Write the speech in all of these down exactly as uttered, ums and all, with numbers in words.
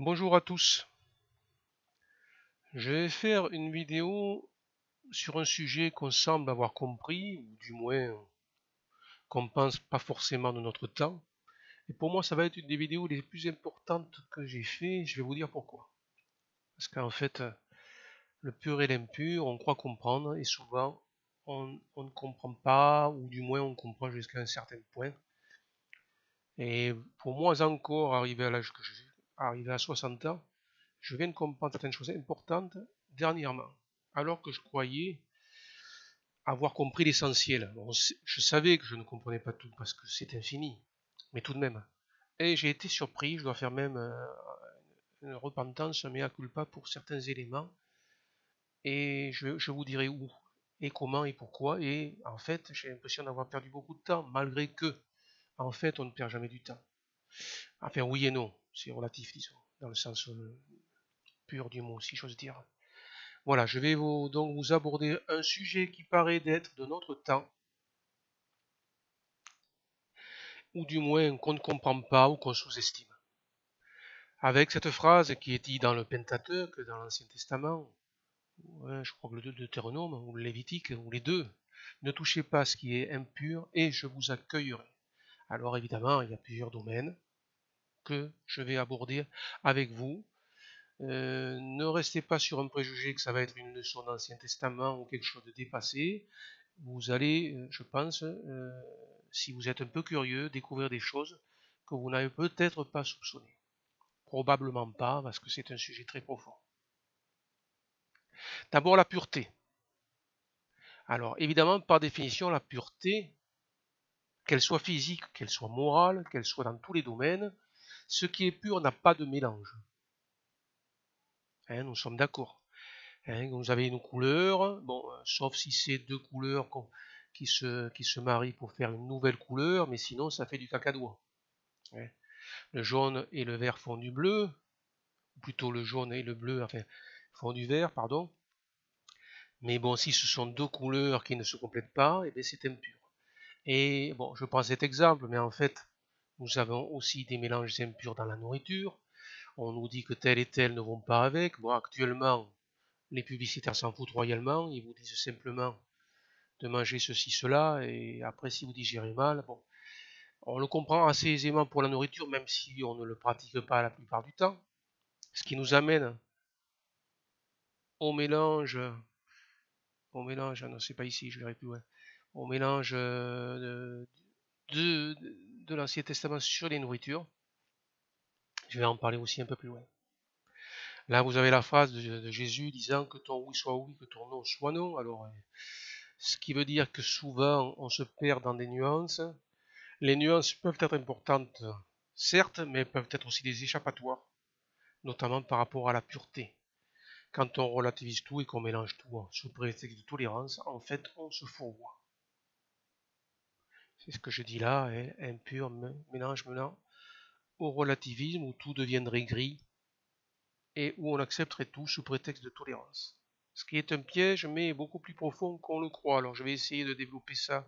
Bonjour à tous, je vais faire une vidéo sur un sujet qu'on semble avoir compris, ou du moins qu'on pense pas forcément de notre temps. Et pour moi, ça va être une des vidéos les plus importantes que j'ai fait. Je vais vous dire pourquoi. Parce qu'en fait, le pur et l'impur, on croit comprendre, et souvent, on, on ne comprend pas, ou du moins on comprend jusqu'à un certain point. Et pour moi encore, arrivé à l'âge que j'ai, arrivé à soixante ans, je viens de comprendre certaines choses importantes dernièrement, alors que je croyais avoir compris l'essentiel. Bon, je savais que je ne comprenais pas tout parce que c'est infini, mais tout de même. Et j'ai été surpris, je dois faire même euh, une repentance, un mea culpa pour certains éléments, et je, je vous dirai où, et comment, et pourquoi, et en fait, j'ai l'impression d'avoir perdu beaucoup de temps, malgré que, en fait, on ne perd jamais du temps. Enfin, oui et non, c'est relatif, disons, dans le sens euh, pur du mot, si j'ose dire. Voilà, je vais vous, donc vous aborder un sujet qui paraît d'être de notre temps, ou du moins qu'on ne comprend pas ou qu'on sous-estime. Avec cette phrase qui est dite dans le Pentateuque, dans l'Ancien Testament, ouais, je crois que le Deutéronome ou le Lévitique, ou les deux, ne touchez pas ce qui est impur et je vous accueillerai. Alors évidemment, il y a plusieurs domaines que je vais aborder avec vous. Euh, ne restez pas sur un préjugé que ça va être une leçon d'Ancien Testament ou quelque chose de dépassé. Vous allez, euh, je pense, euh, si vous êtes un peu curieux, découvrir des choses que vous n'avez peut-être pas soupçonnées. Probablement pas, parce que c'est un sujet très profond. D'abord, la pureté. Alors, évidemment, par définition, la pureté, qu'elle soit physique, qu'elle soit morale, qu'elle soit dans tous les domaines, ce qui est pur n'a pas de mélange. Hein, nous sommes d'accord. Hein, vous avez une couleur, bon, euh, sauf si c'est deux couleurs qui se, qui se marient pour faire une nouvelle couleur, mais sinon ça fait du cacadois. Hein. Le jaune et le vert font du bleu, ou plutôt le jaune et le bleu, enfin, font du vert, pardon. Mais bon, si ce sont deux couleurs qui ne se complètent pas, eh bien c'est impur. Et bon, je prends cet exemple, mais en fait, nous avons aussi des mélanges impurs dans la nourriture. On nous dit que tel et tel ne vont pas avec. Bon, actuellement, les publicitaires s'en foutent royalement. Ils vous disent simplement de manger ceci, cela, et après, si vous digérez mal, bon, on le comprend assez aisément pour la nourriture, même si on ne le pratique pas la plupart du temps. Ce qui nous amène au mélange, au mélange, non, c'est pas ici, je verrai plus loin, au mélange de, de, de l'Ancien Testament sur les nourritures. Je vais en parler aussi un peu plus loin. Là, vous avez la phrase de, de Jésus disant que ton oui soit oui, que ton non soit non. Alors, ce qui veut dire que souvent, on se perd dans des nuances. Les nuances peuvent être importantes, certes, mais peuvent être aussi des échappatoires, notamment par rapport à la pureté. Quand on relativise tout et qu'on mélange tout sous prétexte de tolérance, en fait, on se fourvoie. C'est ce que je dis là, hein, un pur mélange menant au relativisme où tout deviendrait gris et où on accepterait tout sous prétexte de tolérance. Ce qui est un piège, mais beaucoup plus profond qu'on le croit. Alors je vais essayer de développer ça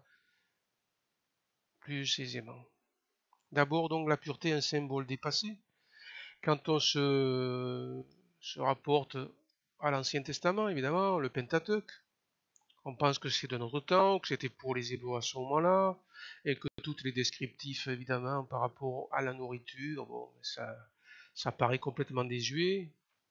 plus aisément. D'abord, donc, la pureté est un symbole dépassé. Quand on se, se rapporte à l'Ancien Testament, évidemment, le Pentateuque, on pense que c'est de notre temps, que c'était pour les Hébreux à ce moment-là, et que tous les descriptifs, évidemment, par rapport à la nourriture, bon, ça, ça paraît complètement désuet,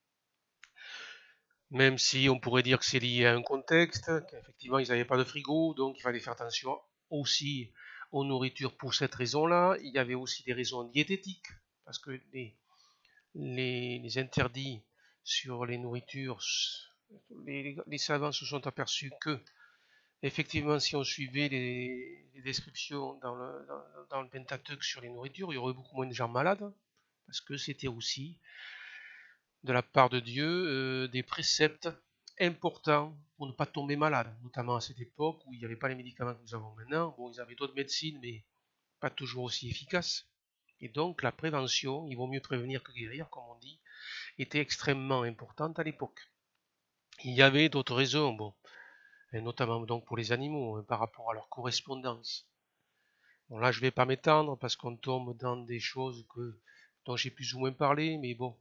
même si on pourrait dire que c'est lié à un contexte, qu'effectivement ils n'avaient pas de frigo, donc il fallait faire attention aussi aux nourritures pour cette raison-là. Il y avait aussi des raisons diététiques, parce que les, les, les interdits sur les nourritures, les, les savants se sont aperçus que, effectivement, si on suivait les, les descriptions dans le, dans, dans le Pentateuque sur les nourritures, il y aurait beaucoup moins de gens malades, parce que c'était aussi de la part de Dieu euh, des préceptes importants pour ne pas tomber malade, notamment à cette époque où il n'y avait pas les médicaments que nous avons maintenant. Bon, ils avaient d'autres médecines, mais pas toujours aussi efficaces. Et donc la prévention, il vaut mieux prévenir que guérir, comme on dit, était extrêmement importante à l'époque. Il y avait d'autres raisons, bon, et notamment donc pour les animaux, hein, par rapport à leur correspondance. Bon, là, je ne vais pas m'étendre parce qu'on tombe dans des choses que dont j'ai plus ou moins parlé, mais bon,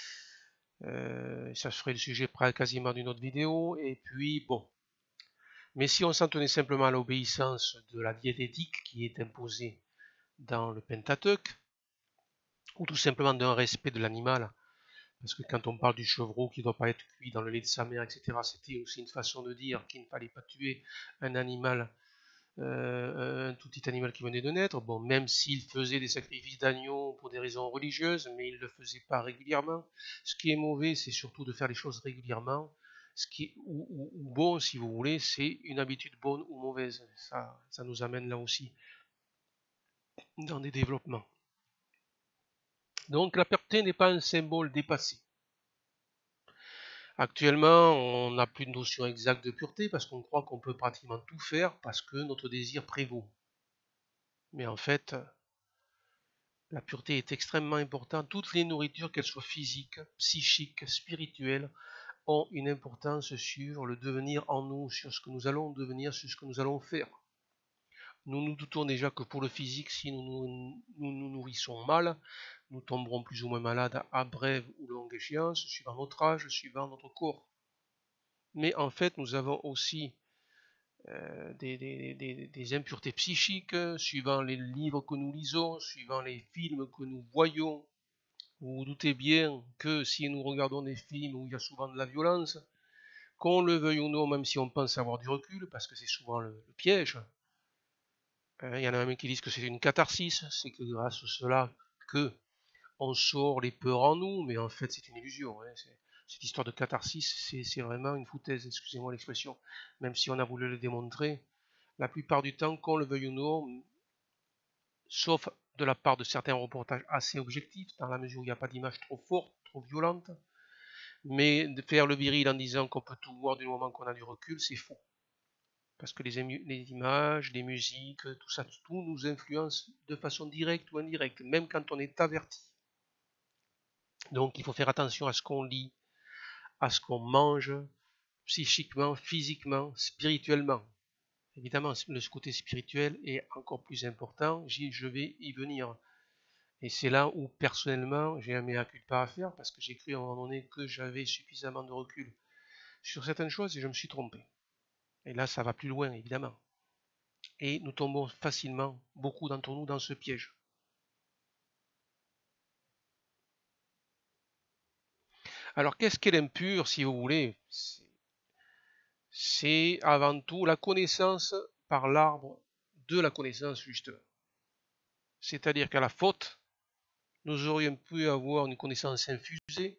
euh, ça ferait le sujet quasiment d'une autre vidéo. Et puis, bon, mais si on s'en tenait simplement à l'obéissance de la diététique qui est imposée dans le Pentateuque, ou tout simplement d'un respect de l'animal, parce que quand on parle du chevreau qui ne doit pas être cuit dans le lait de sa mère, et cetera, c'était aussi une façon de dire qu'il ne fallait pas tuer un animal, euh, un tout petit animal qui venait de naître. Bon, même s'il faisait des sacrifices d'agneaux pour des raisons religieuses, mais il ne le faisait pas régulièrement. Ce qui est mauvais, c'est surtout de faire les choses régulièrement. Ce qui est, ou, ou, ou bon, si vous voulez, c'est une habitude bonne ou mauvaise. Ça, ça nous amène là aussi dans des développements. Donc la pureté n'est pas un symbole dépassé. Actuellement, on n'a plus de notion exacte de pureté parce qu'on croit qu'on peut pratiquement tout faire parce que notre désir prévaut. Mais en fait, la pureté est extrêmement importante. Toutes les nourritures, qu'elles soient physiques, psychiques, spirituelles, ont une importance sur le devenir en nous, sur ce que nous allons devenir, sur ce que nous allons faire. Nous nous doutons déjà que pour le physique, si nous nous, nous, nous nourrissons mal, nous tomberons plus ou moins malades à brève ou longue échéance, suivant notre âge, suivant notre corps. Mais en fait, nous avons aussi euh, des, des, des, des impuretés psychiques, suivant les livres que nous lisons, suivant les films que nous voyons. Vous vous doutez bien que si nous regardons des films où il y a souvent de la violence, qu'on le veuille ou non, même si on pense avoir du recul, parce que c'est souvent le, le piège, il y en a même qui disent que c'est une catharsis, c'est que grâce à cela que on sort les peurs en nous, mais en fait c'est une illusion. Hein. Cette histoire de catharsis, c'est vraiment une foutaise, excusez-moi l'expression. Même si on a voulu le démontrer, la plupart du temps, qu'on le veuille ou non, sauf de la part de certains reportages assez objectifs, dans la mesure où il n'y a pas d'image trop forte, trop violente, mais de faire le viril en disant qu'on peut tout voir du moment qu'on a du recul, c'est faux. Parce que les, les images, les musiques, tout ça, tout nous influence de façon directe ou indirecte, même quand on est averti. Donc il faut faire attention à ce qu'on lit, à ce qu'on mange, psychiquement, physiquement, spirituellement. Évidemment, le côté spirituel est encore plus important, je vais y venir. Et c'est là où, personnellement, j'ai un mea culpa à faire, parce que j'ai cru à un moment donné que j'avais suffisamment de recul sur certaines choses et je me suis trompé. Et là, ça va plus loin, évidemment. Et nous tombons facilement, beaucoup d'entre nous, dans ce piège. Alors, qu'est-ce qu'est l'impur, si vous voulez? C'est avant tout la connaissance par l'arbre de la connaissance, justement. C'est-à-dire qu'à la faute, nous aurions pu avoir une connaissance infusée,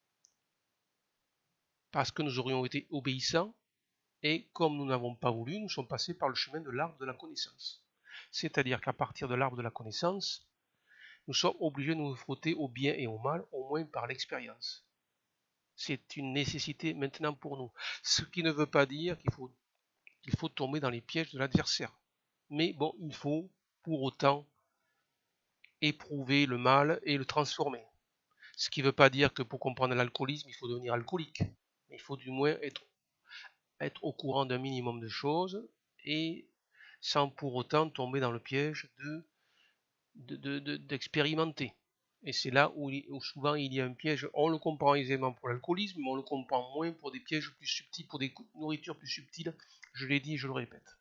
parce que nous aurions été obéissants, et comme nous n'avons pas voulu, nous sommes passés par le chemin de l'arbre de la connaissance. C'est-à-dire qu'à partir de l'arbre de la connaissance, nous sommes obligés de nous frotter au bien et au mal, au moins par l'expérience. C'est une nécessité maintenant pour nous. Ce qui ne veut pas dire qu'il faut, qu'il faut tomber dans les pièges de l'adversaire. Mais bon, il faut pour autant éprouver le mal et le transformer. Ce qui ne veut pas dire que pour comprendre l'alcoolisme, il faut devenir alcoolique. Mais il faut du moins être, être au courant d'un minimum de choses et sans pour autant tomber dans le piège de, de, de, d'expérimenter. Et c'est là où, où souvent il y a un piège. On le comprend aisément pour l'alcoolisme, mais on le comprend moins pour des pièges plus subtils, pour des nourritures plus subtiles. Je l'ai dit et je le répète.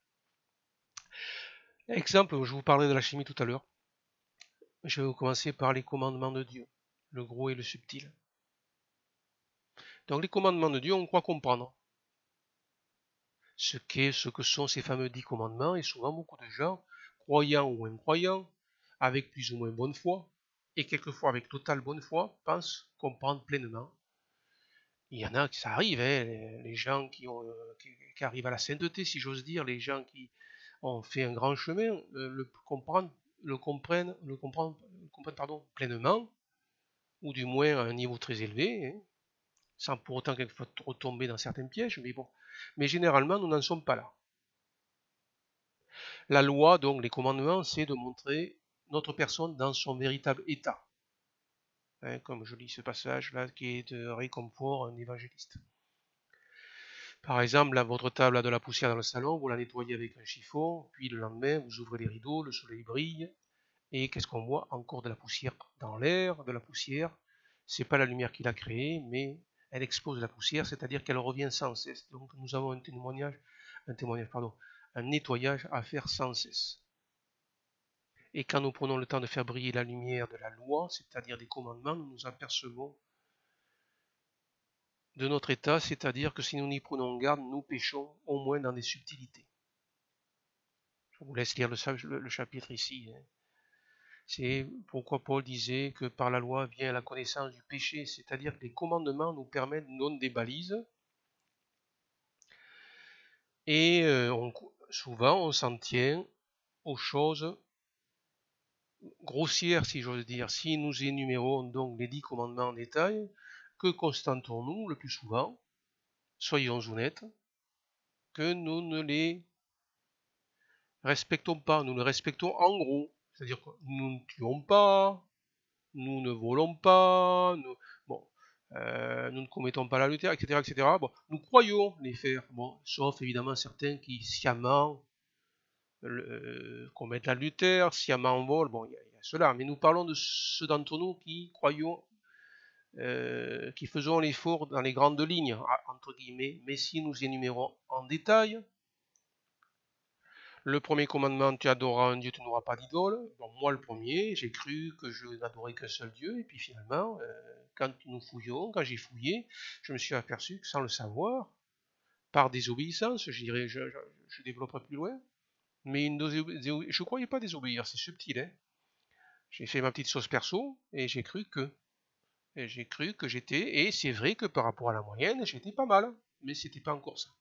Exemple, je vous parlerai de la chimie tout à l'heure. Je vais commencer par les commandements de Dieu, le gros et le subtil. Donc les commandements de Dieu, on croit comprendre ce qu'est, ce que sont ces fameux dix commandements, et souvent beaucoup de gens, croyants ou incroyants, avec plus ou moins bonne foi, et quelquefois avec totale bonne foi, pensent comprendre pleinement. Il y en a qui ça arrive, hein, les, les gens qui, ont, euh, qui, qui arrivent à la sainteté, si j'ose dire, les gens qui ont fait un grand chemin, euh, le comprennent, le comprennent, le comprennent, le comprennent pardon, pleinement, ou du moins à un niveau très élevé, hein, sans pour autant quelquefois retomber dans certains pièges, mais bon. Mais généralement, nous n'en sommes pas là. La loi, donc les commandements, c'est de montrer notre personne dans son véritable état. Hein, comme je lis ce passage-là qui est de réconfort un évangéliste. Par exemple, là, votre table a de la poussière dans le salon, vous la nettoyez avec un chiffon, puis le lendemain, vous ouvrez les rideaux, le soleil brille, Et qu'est-ce qu'on voit? Encore de la poussière dans l'air, de la poussière. C'est pas la lumière qui l'a créée, mais elle expose la poussière, c'est-à-dire qu'elle revient sans cesse. Donc nous avons un témoignage, un témoignage, pardon, un nettoyage à faire sans cesse. Et quand nous prenons le temps de faire briller la lumière de la loi, c'est-à-dire des commandements, nous nous apercevons de notre état, c'est-à-dire que si nous n'y prenons garde, nous péchons au moins dans des subtilités. Je vous laisse lire le, le chapitre ici. Hein. C'est pourquoi Paul disait que par la loi vient la connaissance du péché, c'est-à-dire que les commandements nous permettent, nous donnent des balises, et euh, on, souvent on s'en tient aux choses grossières, si j'ose dire. Si nous énumérons donc les dix commandements en détail, que constatons-nous le plus souvent? Soyons honnêtes, que nous ne les respectons pas, nous les respectons en gros. C'est-à-dire que nous ne tuons pas, nous ne volons pas, nous, bon, euh, nous ne commettons pas l'adultère, et cetera, et cetera. Bon, nous croyons les faire, bon, sauf évidemment certains qui sciemment euh, commettent l'adultère, sciemment volent, bon, il y, y, a cela. Mais nous parlons de ceux d'entre nous qui croyons, euh, qui faisons l'effort dans les grandes lignes, entre guillemets. Mais si nous énumérons en détail, le premier commandement, tu adoreras un Dieu, tu n'auras pas d'idole. Bon, moi, le premier, j'ai cru que je n'adorais qu'un seul Dieu, et puis finalement, euh, quand nous fouillons, quand j'ai fouillé, je me suis aperçu que sans le savoir, par désobéissance, je dirais, je, je, je développerai plus loin, mais une je ne croyais pas désobéir, c'est subtil, hein. J'ai fait ma petite sauce perso, et j'ai cru que, et j'ai cru que j'étais, et c'est vrai que par rapport à la moyenne, j'étais pas mal, mais c'était pas encore ça.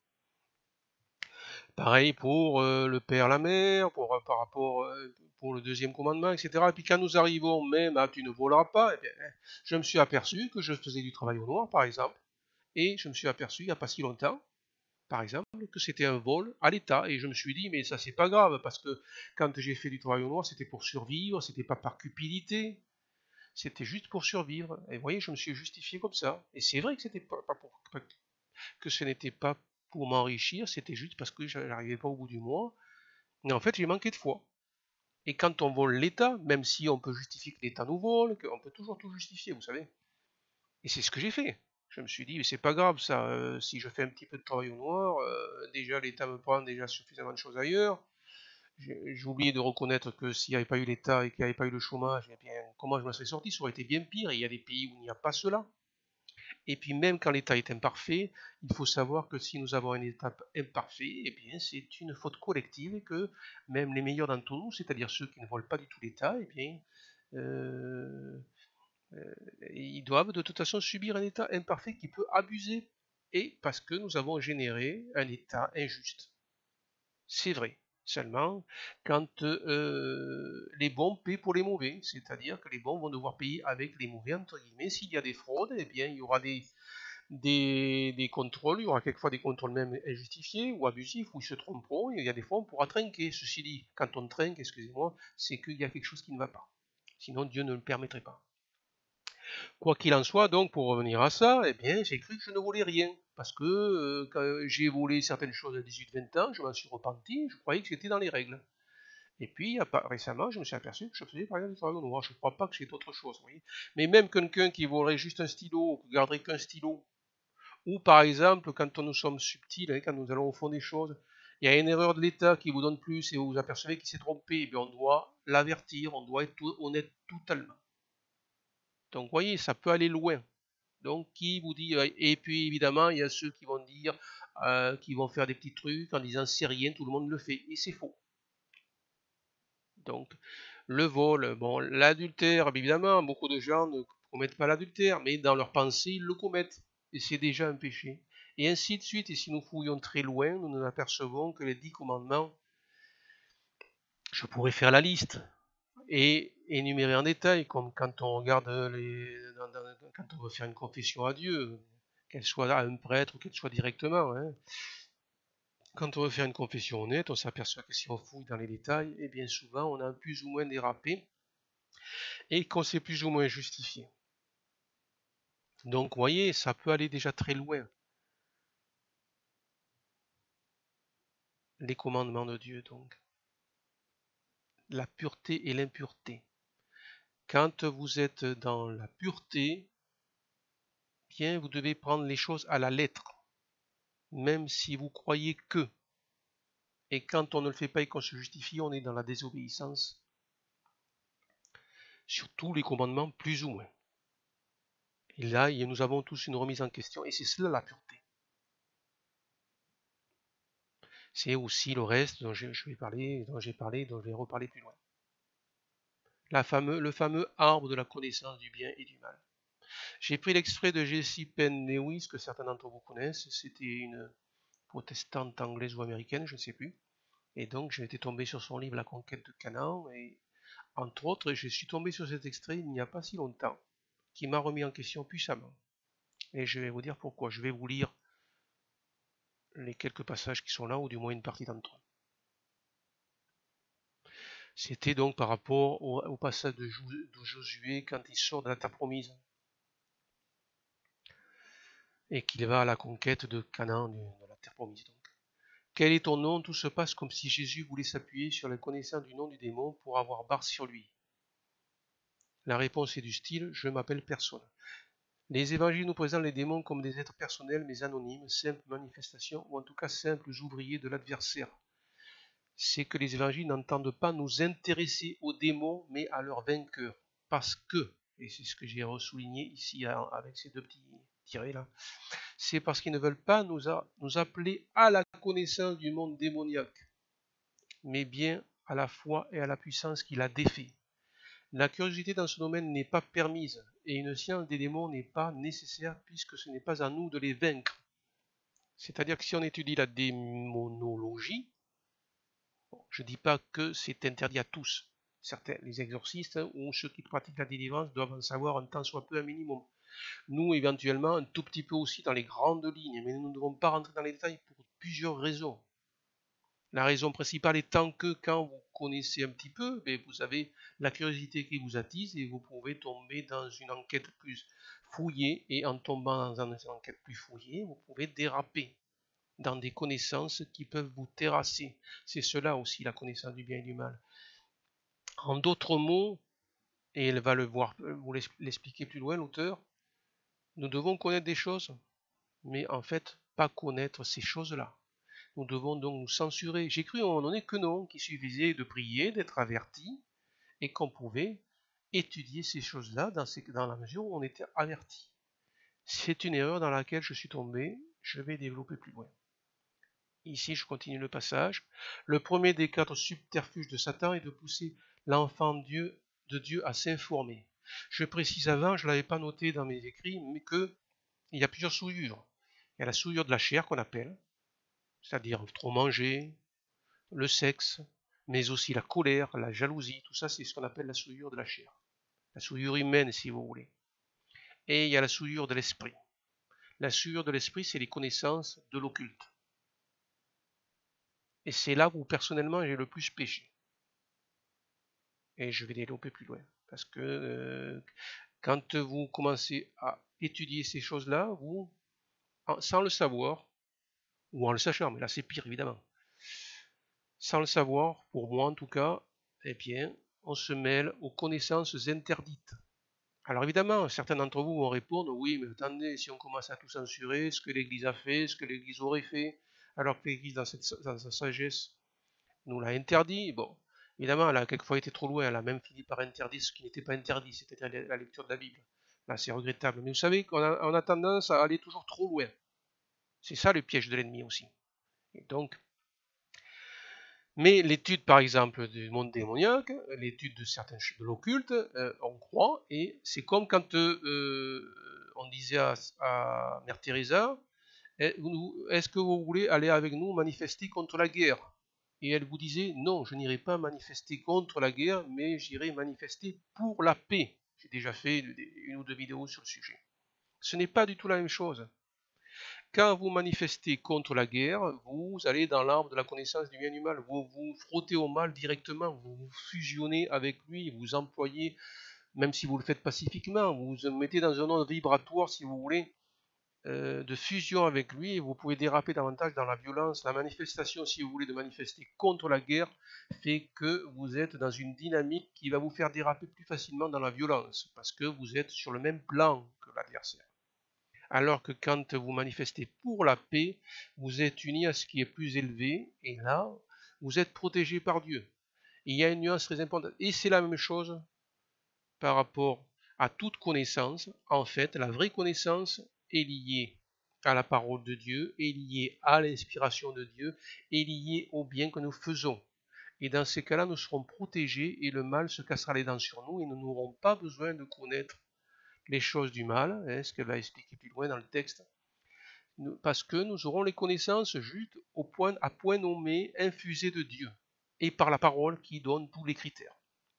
Pareil pour euh, le père, la mère, pour, euh, par rapport euh, pour le deuxième commandement, et cetera. Et puis quand nous arrivons même à tu ne voleras pas, eh bien, je me suis aperçu que je faisais du travail au noir, par exemple, et je me suis aperçu il n'y a pas si longtemps, par exemple, que c'était un vol à l'État. Et je me suis dit, mais ça c'est pas grave, parce que quand j'ai fait du travail au noir, c'était pour survivre, c'était pas par cupidité, c'était juste pour survivre. Et vous voyez, je me suis justifié comme ça. Et c'est vrai que c'était pas, pas pour que ce n'était pas pour m'enrichir, c'était juste parce que je n'arrivais pas au bout du mois. Mais en fait, j'ai manqué de foi. Et quand on vole l'État, même si on peut justifier que l'État nous vole, on peut toujours tout justifier, vous savez. Et c'est ce que j'ai fait. Je me suis dit, mais c'est pas grave ça, euh, si je fais un petit peu de travail au noir, euh, déjà l'État me prend déjà suffisamment de choses ailleurs. J'ai oublié de reconnaître que s'il n'y avait pas eu l'État et qu'il n'y avait pas eu le chômage, eh bien, comment je me serais sorti? Ça aurait été bien pire. Et il y a des pays où il n'y a pas cela. Et puis même quand l'État est imparfait, il faut savoir que si nous avons un État imparfait, eh bien c'est une faute collective et que même les meilleurs d'entre nous, c'est-à-dire ceux qui ne volent pas du tout l'État, eh bien euh, euh, ils doivent de toute façon subir un État imparfait qui peut abuser. Et parce que nous avons généré un État injuste. C'est vrai. Seulement, quand euh, les bons paient pour les mauvais, c'est-à-dire que les bons vont devoir payer avec les mauvais, entre guillemets. S'il y a des fraudes, eh bien, il y aura des, des, des contrôles, il y aura quelquefois des contrôles même injustifiés ou abusifs, où ils se tromperont, et il y a des fois on pourra trinquer. Ceci dit, quand on trinque, excusez-moi, c'est qu'il y a quelque chose qui ne va pas. Sinon Dieu ne le permettrait pas. Quoi qu'il en soit, donc, pour revenir à ça, eh bien, j'ai cru que je ne volais rien. Parce que euh, quand j'ai volé certaines choses à dix-huit vingt ans, je m'en suis repenti, je croyais que c'était dans les règles. Et puis, récemment, je me suis aperçu que je faisais par exemple du travail au noir. Je ne crois pas que c'est autre chose, vous voyez. Mais même quelqu'un qui volerait juste un stylo, ou qui garderait qu'un stylo, ou par exemple, quand nous sommes subtils, hein, quand nous allons au fond des choses, il y a une erreur de l'État qui vous donne plus et vous vous apercevez qu'il s'est trompé, et bien on doit l'avertir, on doit être tout, honnête totalement. Donc, vous voyez, ça peut aller loin. Donc, qui vous dit... Et puis, évidemment, il y a ceux qui vont dire, euh, qui vont faire des petits trucs en disant c'est rien, tout le monde le fait. Et c'est faux. Donc, le vol, bon, l'adultère, évidemment, beaucoup de gens ne commettent pas l'adultère, mais dans leur pensée, ils le commettent. Et c'est déjà un péché. Et ainsi de suite. Et si nous fouillons très loin, nous nous apercevons que les dix commandements, je pourrais faire la liste et énumérer en détail, comme quand on regarde les, dans, dans, quand on veut faire une confession à Dieu, qu'elle soit à un prêtre ou qu'elle soit directement. Hein. Quand on veut faire une confession honnête, on s'aperçoit que si on fouille dans les détails, et bien souvent on a plus ou moins dérapé et qu'on s'est plus ou moins justifié. Donc vous voyez, ça peut aller déjà très loin. Les commandements de Dieu, donc. la pureté et l'impureté. Quand vous êtes dans la pureté, bien, vous devez prendre les choses à la lettre, même si vous croyez que. Et quand on ne le fait pas et qu'on se justifie, on est dans la désobéissance sur tous les commandements, plus ou moins. Et là, nous avons tous une remise en question, et c'est cela la pureté. C'est aussi le reste dont je vais parler, dont j'ai parlé, dont je vais reparler plus loin. La fameux, le fameux arbre de la connaissance du bien et du mal. J'ai pris l'extrait de Jessie Penn Lewis, que certains d'entre vous connaissent. C'était une protestante anglaise ou américaine, je ne sais plus. Et donc, j'ai été tombé sur son livre La conquête de Canaan. Et entre autres, je suis tombé sur cet extrait il n'y a pas si longtemps, qui m'a remis en question puissamment. Et je vais vous dire pourquoi. Je vais vous lire les quelques passages qui sont là, ou du moins une partie d'entre eux. C'était donc par rapport au, au passage de, de Josué quand il sort de la terre promise et qu'il va à la conquête de Canaan, de la terre promise donc. Quel est ton nom? Tout se passe comme si Jésus voulait s'appuyer sur la connaissance du nom du démon pour avoir barre sur lui. La réponse est du style « Je m'appelle personne ». Les évangiles nous présentent les démons comme des êtres personnels mais anonymes, simples manifestations ou en tout cas simples ouvriers de l'adversaire. C'est que les évangiles n'entendent pas nous intéresser aux démons mais à leurs vainqueurs. Parce que, et c'est ce que j'ai ressouligné ici avec ces deux petits tirés là, c'est parce qu'ils ne veulent pas nous, a, nous appeler à la connaissance du monde démoniaque, mais bien à la foi et à la puissance qu'il a défait. La curiosité dans ce domaine n'est pas permise, et une science des démons n'est pas nécessaire puisque ce n'est pas à nous de les vaincre. C'est-à-dire que si on étudie la démonologie, bon, je ne dis pas que c'est interdit à tous. Certains, les exorcistes ou ceux qui pratiquent la délivrance doivent en savoir un tant soit peu un minimum. Nous, éventuellement, un tout petit peu aussi dans les grandes lignes, mais nous ne devons pas rentrer dans les détails pour plusieurs raisons. La raison principale étant que quand vous connaissez un petit peu, vous avez la curiosité qui vous attise et vous pouvez tomber dans une enquête plus fouillée, et en tombant dans une enquête plus fouillée, vous pouvez déraper dans des connaissances qui peuvent vous terrasser. C'est cela aussi la connaissance du bien et du mal. En d'autres mots, et elle va le voir, vous l'expliquer plus loin, l'auteur, nous devons connaître des choses, mais en fait pas connaître ces choses-là. Nous devons donc nous censurer. J'ai cru à un moment donné que non, qu'il suffisait de prier, d'être averti, et qu'on pouvait étudier ces choses-là dans, dans la mesure où on était averti. C'est une erreur dans laquelle je suis tombé, je vais développer plus loin. Ici, je continue le passage. Le premier des quatre subterfuges de Satan est de pousser l'enfant Dieu, de Dieu à s'informer. Je précise avant, je ne l'avais pas noté dans mes écrits, mais qu'il y a plusieurs souillures. Il y a la souillure de la chair qu'on appelle, c'est-à-dire trop manger, le sexe, mais aussi la colère, la jalousie, tout ça c'est ce qu'on appelle la souillure de la chair. La souillure humaine si vous voulez. Et il y a la souillure de l'esprit. La souillure de l'esprit, c'est les connaissances de l'occulte. Et c'est là où personnellement j'ai le plus péché. Et je vais développer plus loin. Parce que euh, quand vous commencez à étudier ces choses-là, vous, sans le savoir, ou en le sachant, mais là c'est pire évidemment, sans le savoir, pour moi en tout cas, eh bien, on se mêle aux connaissances interdites. Alors évidemment, certains d'entre vous vont répondre, oui, mais attendez, si on commence à tout censurer, ce que l'Église a fait, ce que l'Église aurait fait, alors que l'Église, dans, dans sa sagesse, nous l'a interdit, bon, évidemment, elle a quelquefois été trop loin, elle a même fini par interdire ce qui n'était pas interdit, c'est-à-dire la lecture de la Bible. Là, c'est regrettable. Mais vous savez qu'on a, on a tendance à aller toujours trop loin. C'est ça le piège de l'ennemi aussi. Et donc, mais l'étude, par exemple, du monde démoniaque, l'étude de certains de l'occulte, euh, on croit, et c'est comme quand euh, on disait à, à Mère Teresa, est-ce que vous voulez aller avec nous manifester contre la guerre? Et elle vous disait, non, je n'irai pas manifester contre la guerre, mais j'irai manifester pour la paix. J'ai déjà fait une ou deux vidéos sur le sujet. Ce n'est pas du tout la même chose. Quand vous manifestez contre la guerre, vous allez dans l'arbre de la connaissance du bien et du mal. Vous vous frottez au mal directement, vous vous fusionnez avec lui, vous employez, même si vous le faites pacifiquement, vous vous mettez dans un ordre vibratoire, si vous voulez, euh, de fusion avec lui et vous pouvez déraper davantage dans la violence. La manifestation, si vous voulez, de manifester contre la guerre fait que vous êtes dans une dynamique qui va vous faire déraper plus facilement dans la violence parce que vous êtes sur le même plan que l'adversaire. Alors que quand vous manifestez pour la paix, vous êtes unis à ce qui est plus élevé et là, vous êtes protégé par Dieu. Et il y a une nuance très importante. Et c'est la même chose par rapport à toute connaissance. En fait, la vraie connaissance est liée à la parole de Dieu, est liée à l'inspiration de Dieu, est liée au bien que nous faisons. Et dans ces cas-là, nous serons protégés et le mal se cassera les dents sur nous et nous n'aurons pas besoin de connaître les choses du mal, hein, ce qu'elle va expliquer plus loin dans le texte, parce que nous aurons les connaissances juste au point, à point nommé, infusées de Dieu, et par la parole qui donne tous les critères.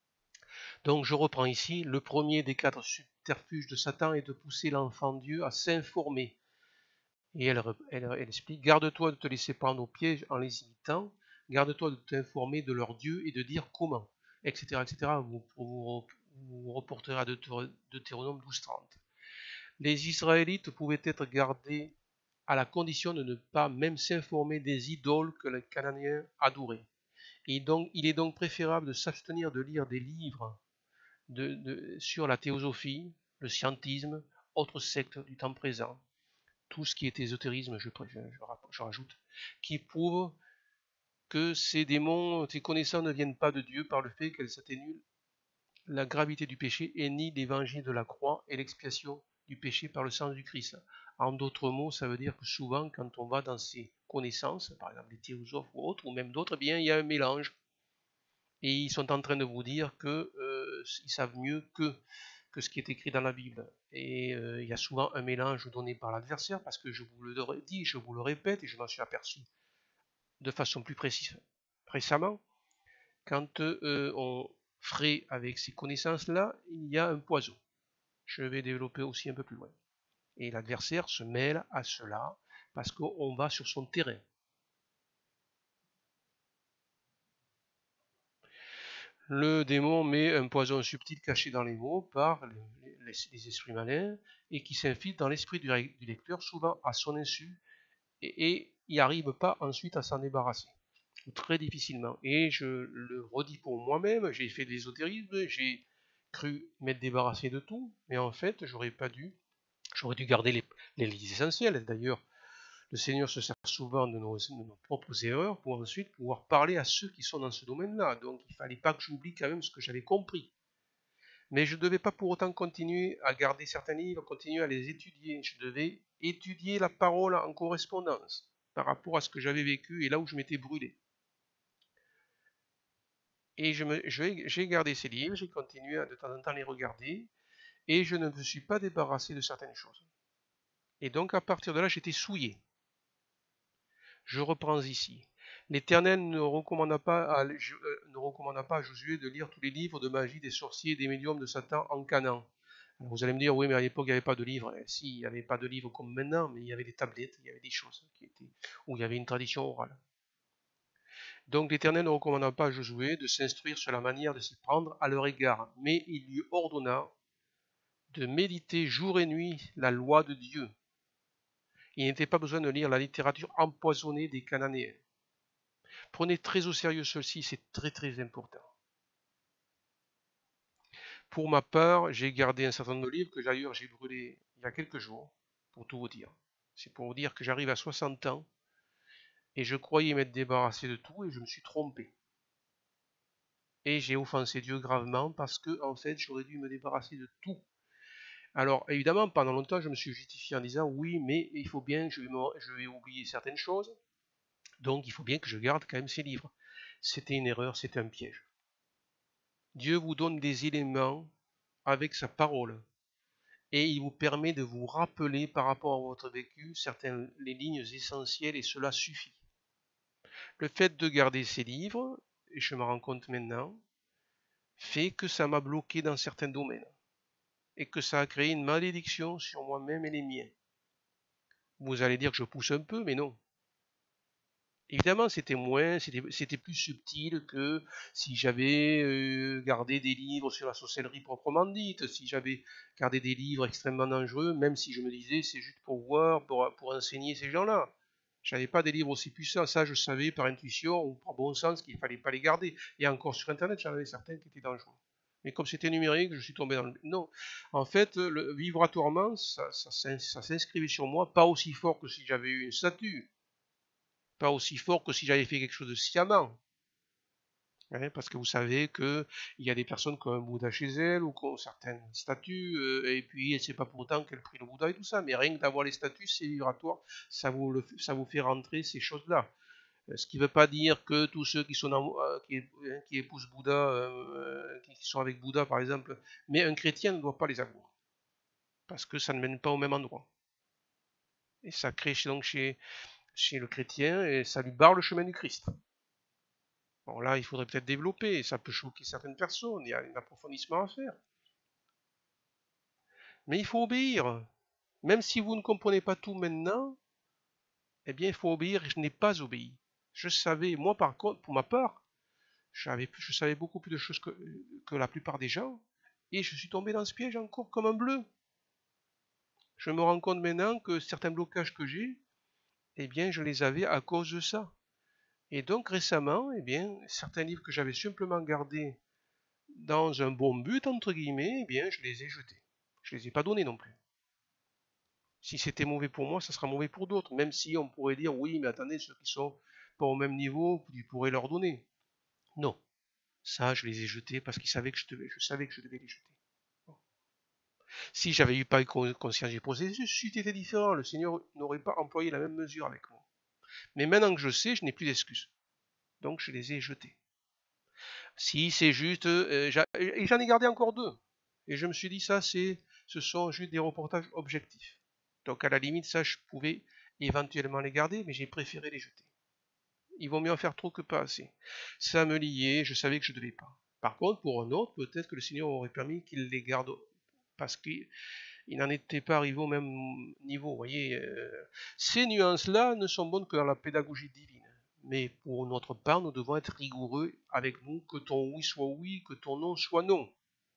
Donc je reprends ici, le premier des quatre subterfuges de Satan est de pousser l'enfant Dieu à s'informer. Et elle, elle, elle explique, garde-toi de te laisser prendre au piège en les imitant, garde-toi de t'informer de leur Dieu et de dire comment, et cetera et cetera. Vous, vous, vous reporterez à Deutéronome douze trente. Les Israélites pouvaient être gardés à la condition de ne pas même s'informer des idoles que les Cananéens adoraient. Et donc, il est donc préférable de s'abstenir de lire des livres de, de, sur la théosophie, le scientisme, autres sectes du temps présent, tout ce qui est ésotérisme, je, je, je, je rajoute, qui prouve que ces démons, ces connaissances ne viennent pas de Dieu par le fait qu'elles atténuent la gravité du péché et nient l'évangile de la croix et l'expiation du péché par le sang du Christ. En d'autres mots, ça veut dire que souvent, quand on va dans ces connaissances, par exemple les théosophes ou autres, ou même d'autres, eh bien, il y a un mélange. Et ils sont en train de vous dire qu'ils euh, savent mieux que, que ce qui est écrit dans la Bible. Et euh, il y a souvent un mélange donné par l'adversaire, parce que je vous le dis, je vous le répète, et je m'en suis aperçu de façon plus précise récemment, quand euh, on ferait avec ces connaissances-là, il y a un poison. Je vais développer aussi un peu plus loin. Et l'adversaire se mêle à cela, parce qu'on va sur son terrain. Le démon met un poison subtil caché dans les mots par les, les, les esprits malins et qui s'infiltre dans l'esprit du, du lecteur, souvent à son insu, et il n'arrive pas ensuite à s'en débarrasser. Très difficilement. Et je le redis pour moi-même, j'ai fait de l'ésotérisme, j'ai cru m'être débarrassé de tout, mais en fait, j'aurais pas dû, j'aurais dû garder les, les essentiels. D'ailleurs, le Seigneur se sert souvent de nos, de nos propres erreurs pour ensuite pouvoir parler à ceux qui sont dans ce domaine-là. Donc il ne fallait pas que j'oublie quand même ce que j'avais compris. Mais je ne devais pas pour autant continuer à garder certains livres, continuer à les étudier. Je devais étudier la parole en correspondance par rapport à ce que j'avais vécu et là où je m'étais brûlé. Et je me, j'ai gardé ces livres, j'ai continué à de temps en temps les regarder, et je ne me suis pas débarrassé de certaines choses. Et donc à partir de là, j'étais souillé. Je reprends ici. L'Éternel ne recommanda pas, à, euh, ne recommanda pas à Josué de lire tous les livres de magie des sorciers et des médiums de Satan en Canaan. Alors vous allez me dire, oui, mais à l'époque, il n'y avait pas de livres. Eh, si, il n'y avait pas de livres comme maintenant, mais il y avait des tablettes, il y avait des choses qui étaient, où il y avait une tradition orale. Donc l'Éternel ne recommanda pas à Josué de s'instruire sur la manière de s'y prendre à leur égard, mais il lui ordonna de méditer jour et nuit la loi de Dieu. Il n'était pas besoin de lire la littérature empoisonnée des Cananéens. Prenez très au sérieux ceci, c'est très très important. Pour ma part, j'ai gardé un certain nombre de livres que d'ailleurs j'ai brûlés il y a quelques jours, pour tout vous dire. C'est pour vous dire que j'arrive à soixante ans et je croyais m'être débarrassé de tout et je me suis trompé. Et j'ai offensé Dieu gravement parce que, en fait, j'aurais dû me débarrasser de tout. Alors, évidemment, pendant longtemps, je me suis justifié en disant oui, mais il faut bien, je vais, je vais oublier certaines choses, donc il faut bien que je garde quand même ces livres. C'était une erreur, c'était un piège. Dieu vous donne des éléments avec sa parole et il vous permet de vous rappeler par rapport à votre vécu certaines les lignes essentielles et cela suffit. Le fait de garder ces livres, et je me rends compte maintenant, fait que ça m'a bloqué dans certains domaines et que ça a créé une malédiction sur moi-même et les miens. Vous allez dire que je pousse un peu, mais non. Évidemment, c'était moins, c'était plus subtil que si j'avais euh, gardé des livres sur la sorcellerie proprement dite, si j'avais gardé des livres extrêmement dangereux, même si je me disais c'est juste pour voir, pour, pour enseigner ces gens-là. J'avais pas des livres aussi puissants, ça je savais par intuition ou par bon sens qu'il fallait pas les garder. Et encore sur Internet, j'en avais certains qui étaient dangereux. Mais comme c'était numérique, je suis tombé dans le... Non, en fait, le vibratoirement, ça, ça, ça s'inscrivait sur moi, pas aussi fort que si j'avais eu une statue, pas aussi fort que si j'avais fait quelque chose de sciemment. Hein, parce que vous savez qu'il y a des personnes qui ont un Bouddha chez elles ou qui ont certaines statues, euh, et puis c'est pas pour autant qu'elles prient le Bouddha et tout ça, mais rien que d'avoir les statues, c'est vibratoire, ça vous, le, ça vous fait rentrer ces choses-là. Ce qui ne veut pas dire que tous ceux qui, sont en, euh, qui, qui, épousent Bouddha, euh, qui sont avec Bouddha par exemple, mais un chrétien ne doit pas les avoir, parce que ça ne mène pas au même endroit. Et ça crée donc chez, chez le chrétien, et ça lui barre le chemin du Christ. Bon là, il faudrait peut-être développer, ça peut choquer certaines personnes, il y a un approfondissement à faire. Mais il faut obéir. Même si vous ne comprenez pas tout maintenant, eh bien il faut obéir, et je n'ai pas obéi. Je savais, moi par contre, pour ma part, je savais beaucoup plus de choses que, que la plupart des gens, et je suis tombé dans ce piège encore comme un bleu. Je me rends compte maintenant que certains blocages que j'ai, eh bien je les avais à cause de ça. Et donc récemment, eh bien, certains livres que j'avais simplement gardés dans un bon but, entre guillemets, eh bien, je les ai jetés. Je les ai pas donnés non plus. Si c'était mauvais pour moi, ça sera mauvais pour d'autres. Même si on pourrait dire, oui, mais attendez, ceux qui sont pas au même niveau, vous pourrez leur donner. Non. Ça, je les ai jetés parce qu'ils savaient que je devais, je savais que je devais les jeter. Bon. Si j'avais eu pas eu conscience du processus, c'eût été différent. Le Seigneur n'aurait pas employé la même mesure avec moi. Mais maintenant que je sais, je n'ai plus d'excuses. Donc je les ai jetés. Si c'est juste, euh, et j'en ai gardé encore deux. Et je me suis dit, ça, c'est, ce sont juste des reportages objectifs. Donc à la limite, ça, je pouvais éventuellement les garder, mais j'ai préféré les jeter. Il vaut mieux en faire trop que pas assez. Ça me liait, je savais que je ne devais pas. Par contre, pour un autre, peut-être que le Seigneur aurait permis qu'il les garde, parce qu'il n'en était pas arrivé au même niveau. Vous voyez, euh, ces nuances-là ne sont bonnes que dans la pédagogie divine. Mais pour notre part, nous devons être rigoureux avec nous, que ton oui soit oui, que ton non soit non.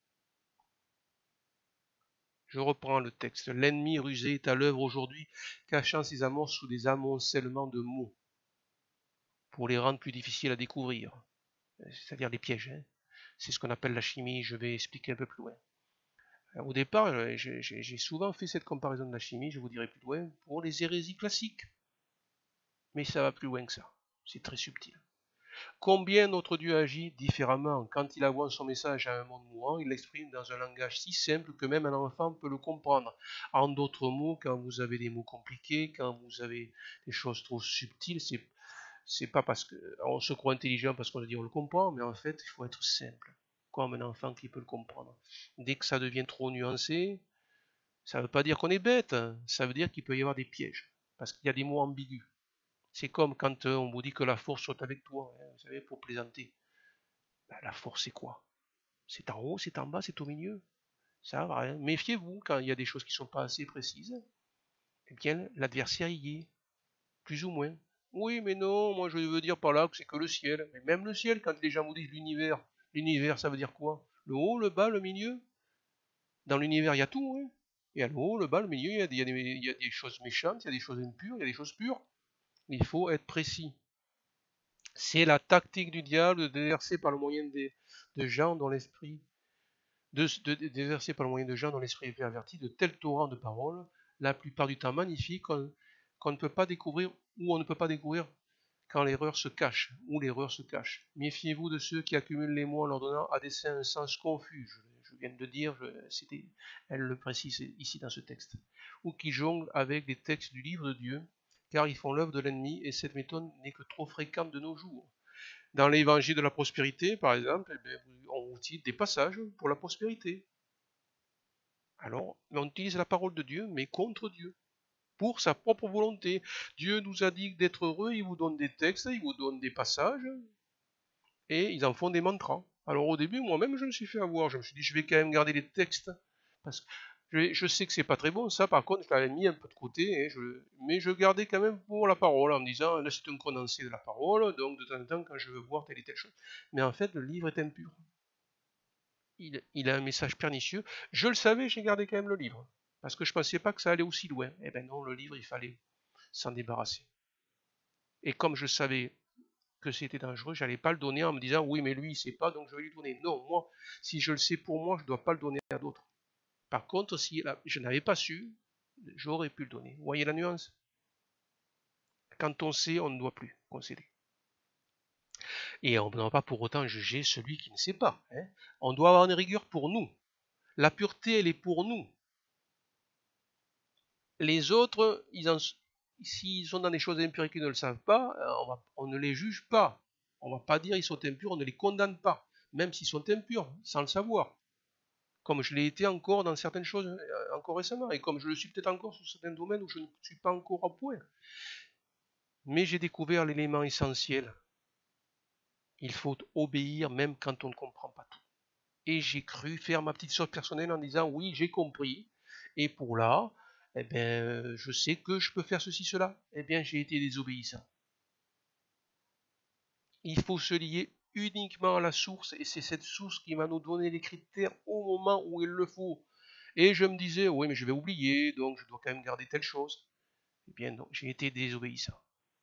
Je reprends le texte. L'ennemi rusé est à l'œuvre aujourd'hui, cachant ses amours sous des amoncellements de mots, pour les rendre plus difficiles à découvrir, c'est-à-dire les pièges. Hein. C'est ce qu'on appelle la chimie, je vais expliquer un peu plus loin. Au départ, j'ai souvent fait cette comparaison de la chimie, je vous dirai plus loin, pour les hérésies classiques. Mais ça va plus loin que ça, c'est très subtil. Combien notre Dieu agit différemment. Quand il envoie son message à un monde mourant, il l'exprime dans un langage si simple que même un enfant peut le comprendre. En d'autres mots, quand vous avez des mots compliqués, quand vous avez des choses trop subtiles, c'est c'est pas parce qu'on se croit intelligent parce qu'on se dit on le comprend, mais en fait, il faut être simple, comme un enfant qui peut le comprendre. Dès que ça devient trop nuancé, ça ne veut pas dire qu'on est bête, ça veut dire qu'il peut y avoir des pièges, parce qu'il y a des mots ambigus. C'est comme quand on vous dit que la force soit avec toi, hein, vous savez, pour plaisanter. Ben, la force, c'est quoi? C'est en haut, c'est en bas, c'est au milieu. Ça va rien. Méfiez-vous quand il y a des choses qui ne sont pas assez précises. Eh bien, l'adversaire y est, plus ou moins. Oui, mais non, moi je veux dire par là que c'est que le ciel. Mais même le ciel, quand les gens vous disent l'univers, l'univers, ça veut dire quoi? Le haut, le bas, le milieu? Dans l'univers, il y a tout, hein. Il y a le haut, le bas, le milieu, il y a des, il y a des, il y a des choses méchantes, il y a des choses impures, il y a des choses pures. Il faut être précis. C'est la tactique du diable de déverser par le moyen des, de gens dont l'esprit de, de, de déverser par le moyen de gens dont l'esprit est perverti de tels torrents de paroles, la plupart du temps magnifiques, qu'on qu'on ne peut pas découvrir ou on ne peut pas découvrir quand l'erreur se cache, ou l'erreur se cache. Méfiez-vous de ceux qui accumulent les mots en leur donnant à dessein un sens confus. Je, je viens de le dire, c'était, elle le précise ici dans ce texte. Ou qui jonglent avec des textes du livre de Dieu, car ils font l'œuvre de l'ennemi, et cette méthode n'est que trop fréquente de nos jours. Dans l'évangile de la prospérité, par exemple, eh bien, on utilise des passages pour la prospérité. Alors, on utilise la parole de Dieu, mais contre Dieu, pour sa propre volonté. Dieu nous a dit d'être heureux, il vous donne des textes, il vous donne des passages, et ils en font des mantras. Alors au début, moi-même, je me suis fait avoir. Je me suis dit, je vais quand même garder les textes, parce que Je, je sais que c'est pas très bon, ça, par contre, je l'avais mis un peu de côté, hein, je, mais je gardais quand même pour la parole, en me disant, là, c'est un condensé de la parole, donc de temps en temps, quand je veux voir telle et telle chose. Mais en fait, le livre est impur. Il, il a un message pernicieux. Je le savais, j'ai gardé quand même le livre, parce que je pensais pas que ça allait aussi loin. Eh ben non, le livre, il fallait s'en débarrasser. Et comme je savais que c'était dangereux, j'allais pas le donner en me disant, oui, mais lui, il sait pas, donc je vais lui donner. Non, moi, si je le sais pour moi, je dois pas le donner à d'autres. Par contre, si je n'avais pas su, j'aurais pu le donner. Vous voyez la nuance? Quand on sait, on ne doit plus concéder. Et on ne doit pas pour autant juger celui qui ne sait pas. Hein. On doit avoir une rigueur pour nous. La pureté, elle est pour nous. Les autres, ils en, s'ils sont dans des choses impures et qu'ils ne le savent pas, on, va, on ne les juge pas. On ne va pas dire qu'ils sont impurs, on ne les condamne pas, même s'ils sont impurs, sans le savoir. Comme je l'ai été encore dans certaines choses, encore récemment, et comme je le suis peut-être encore sur certains domaines où je ne suis pas encore au point. Mais j'ai découvert l'élément essentiel. Il faut obéir même quand on ne comprend pas tout. Et j'ai cru faire ma petite chose personnelle en disant oui, j'ai compris. Et pour là, eh bien, je sais que je peux faire ceci, cela. Eh bien, j'ai été désobéissant. Il faut se lier uniquement à la source, et c'est cette source qui va nous donner les critères au moment où il le faut. Et je me disais, oui, mais je vais oublier, donc je dois quand même garder telle chose. Eh bien, donc, j'ai été désobéissant.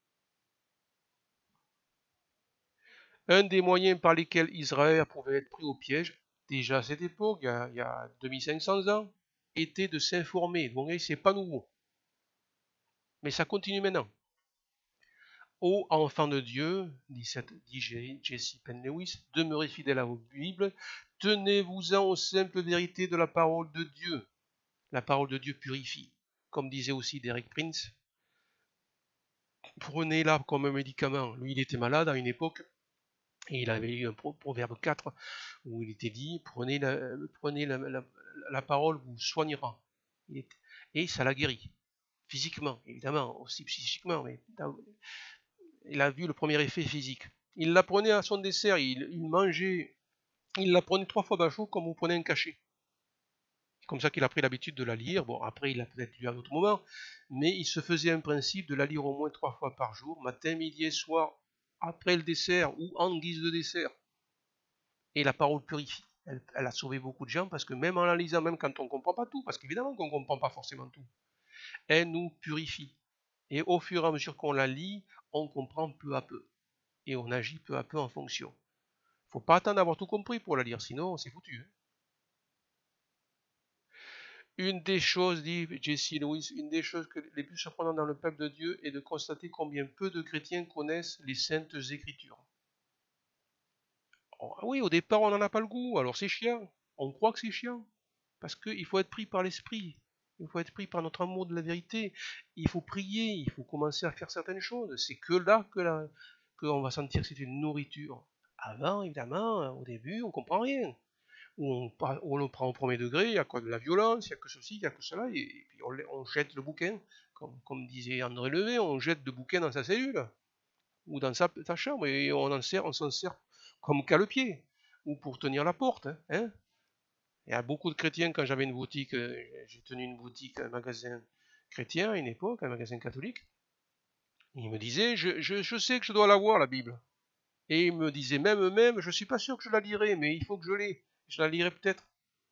Un des moyens par lesquels Israël pouvait être pris au piège, déjà à cette époque, il y a, il y a deux mille cinq cents ans, était de s'informer. Donc, c'est pas nouveau. Mais ça continue maintenant. Ô enfants de Dieu, dit, cette, dit Jesse Penn-Lewis, demeurez fidèles à vos Bibles, tenez-vous-en aux simples vérités de la parole de Dieu. La parole de Dieu purifie. Comme disait aussi Derek Prince, prenez-la comme un médicament. Lui, il était malade à une époque, et il avait eu un proverbe quatre où il était dit, prenez la, prenez la, la, la parole vous soignera. Et ça l'a guéri. Physiquement, évidemment, aussi psychiquement, mais il a vu le premier effet physique. Il la prenait à son dessert, il, il mangeait, il la prenait trois fois par jour comme vous prenez un cachet. C'est comme ça qu'il a pris l'habitude de la lire. Bon, après, il a peut-être lu à d'autres moments, mais il se faisait un principe de la lire au moins trois fois par jour, matin, midi et soir, après le dessert ou en guise de dessert. Et la parole purifie. Elle, elle a sauvé beaucoup de gens parce que même en la lisant, même quand on ne comprend pas tout, parce qu'évidemment qu'on ne comprend pas forcément tout, elle nous purifie. Et au fur et à mesure qu'on la lit, on comprend peu à peu. Et on agit peu à peu en fonction. Faut pas attendre d'avoir tout compris pour la lire, sinon c'est foutu. Hein. Une des choses, dit Jesse Lewis, une des choses que les plus surprenantes dans le peuple de Dieu est de constater combien peu de chrétiens connaissent les saintes écritures. Oh, oui, au départ on n'en a pas le goût, alors c'est chiant. On croit que c'est chiant. Parce qu'il faut être pris par l'esprit. Il faut être pris par notre amour de la vérité. Il faut prier, il faut commencer à faire certaines choses. C'est que là que la, qu'on va sentir que c'est une nourriture. Avant, évidemment, au début, on comprend rien. Ou on, on le prend au premier degré, il y a quoi de la violence, il y a que ceci, il y a que cela, et, et puis on, on, jette le bouquin, comme, comme disait André Levé, on jette le bouquin dans sa cellule, ou dans sa, sa chambre, et on en sert, on s'en sert comme cale-pied, ou pour tenir la porte. Hein. Il y a beaucoup de chrétiens, quand j'avais une boutique, j'ai tenu une boutique, un magasin chrétien à une époque, un magasin catholique, ils me disaient, je, je, je sais que je dois l'avoir, la Bible. Et ils me disaient même eux-mêmes, je suis pas sûr que je la lirai, mais il faut que je l'ai. Je la lirai peut-être.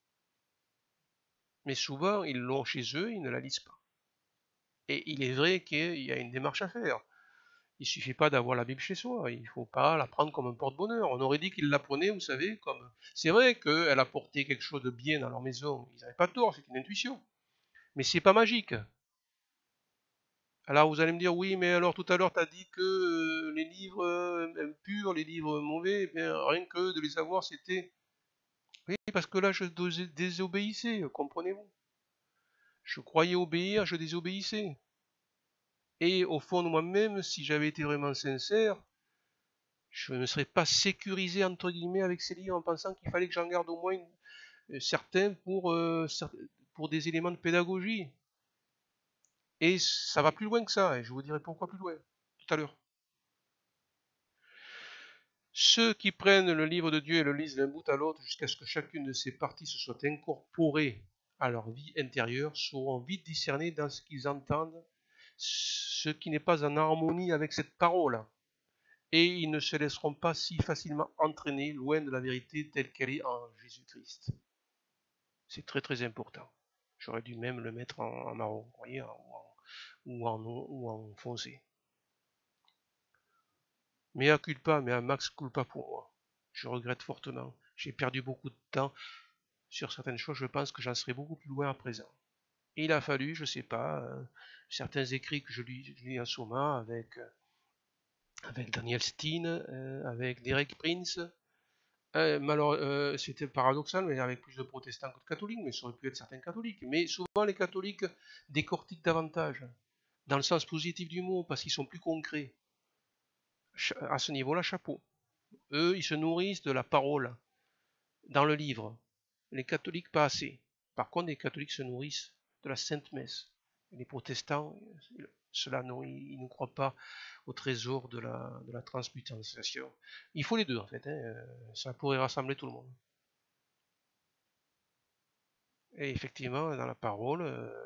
Mais souvent, ils l'ont chez eux, ils ne la lisent pas. Et il est vrai qu'il y a une démarche à faire. Il suffit pas d'avoir la Bible chez soi, il faut pas la prendre comme un porte-bonheur. On aurait dit qu'ils la prenaient, vous savez, comme... C'est vrai qu'elle apportait quelque chose de bien dans leur maison, ils n'avaient pas tort, c'est une intuition. Mais c'est pas magique. Alors vous allez me dire, oui, mais alors tout à l'heure tu as dit que euh, les livres euh, purs, les livres mauvais, eh bien, rien que de les avoir, c'était... Oui, parce que là, je désobéissais, comprenez-vous. Je croyais obéir, je désobéissais. Et au fond de moi-même, si j'avais été vraiment sincère, je ne me serais pas sécurisé, entre guillemets, avec ces livres en pensant qu'il fallait que j'en garde au moins une, certains pour, euh, pour des éléments de pédagogie. Et ça va plus loin que ça, et je vous dirai pourquoi plus loin, tout à l'heure. Ceux qui prennent le livre de Dieu et le lisent d'un bout à l'autre jusqu'à ce que chacune de ces parties se soit incorporée à leur vie intérieure sauront vite discerner dans ce qu'ils entendent ce qui n'est pas en harmonie avec cette parole, et ils ne se laisseront pas si facilement entraîner loin de la vérité telle qu'elle est en Jésus-Christ. C'est très très important. J'aurais dû même le mettre en, en marron, vous voyez, ou en, ou en, ou en foncé. Mea culpa, mais un max culpa pour moi. Je regrette fortement. J'ai perdu beaucoup de temps sur certaines choses. Je pense que j'en serai beaucoup plus loin à présent. Et il a fallu, je sais pas, euh, certains écrits que je lis, je lis en ce moment avec, euh, avec Daniel Steen, euh, avec Derek Prince. Euh, euh, C'était paradoxal, mais avec plus de protestants que de catholiques, mais ça aurait pu être certains catholiques. Mais souvent, les catholiques décortiquent davantage, dans le sens positif du mot, parce qu'ils sont plus concrets. À ce niveau-là, chapeau. Eux, ils se nourrissent de la parole dans le livre. Les catholiques, pas assez. Par contre, les catholiques se nourrissent de la Sainte Messe. Les protestants, cela non, ils ne croient pas au trésor de la, de la transmutation. Il faut les deux, en fait. Hein. Ça pourrait rassembler tout le monde. Et effectivement, dans la parole,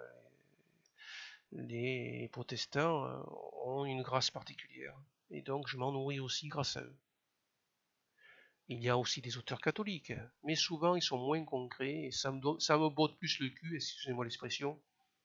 les protestants ont une grâce particulière. Et donc, je m'en nourris aussi grâce à eux. Il y a aussi des auteurs catholiques, mais souvent ils sont moins concrets et ça me, ça me botte plus le cul, excusez-moi l'expression,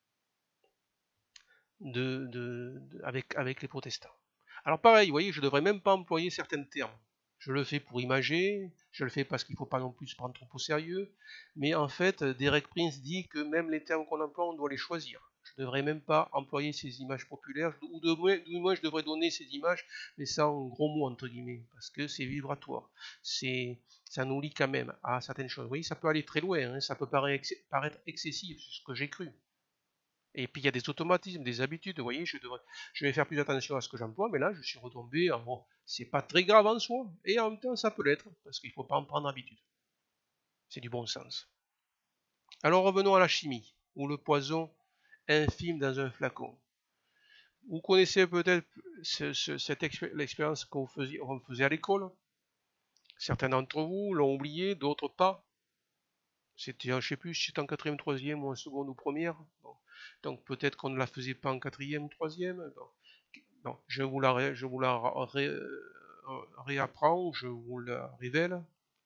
de, de, de, avec, avec les protestants. Alors pareil, vous voyez, je ne devrais même pas employer certains termes. Je le fais pour imager, je le fais parce qu'il ne faut pas non plus se prendre trop au sérieux, mais en fait, Derek Prince dit que même les termes qu'on emploie, on doit les choisir. Je ne devrais même pas employer ces images populaires, ou de moins, du moins je devrais donner ces images, mais sans gros mots entre guillemets, parce que c'est vibratoire, c'est, ça nous lie quand même à certaines choses. Vous voyez, ça peut aller très loin, hein, ça peut paraître, paraître excessif, c'est ce que j'ai cru. Et puis il y a des automatismes, des habitudes, vous voyez, je, devrais, je vais faire plus attention à ce que j'emploie, mais là je suis retombé en bon, c'est pas très grave en soi, et en même temps ça peut l'être, parce qu'il ne faut pas en prendre habitude. C'est du bon sens. Alors revenons à la chimie, ou le poison infime dans un flacon. Vous connaissez peut-être ce, ce, cette l'expérience qu'on faisait, qu'on faisait à l'école. Certains d'entre vous l'ont oublié, d'autres pas. C'était, je ne sais plus, si c'était en quatrième, troisième ou en seconde ou première. Bon. Donc peut-être qu'on ne la faisait pas en quatrième ou troisième. Bon. Bon. Je vous la, ré, je vous la ré, réapprends, je vous la révèle.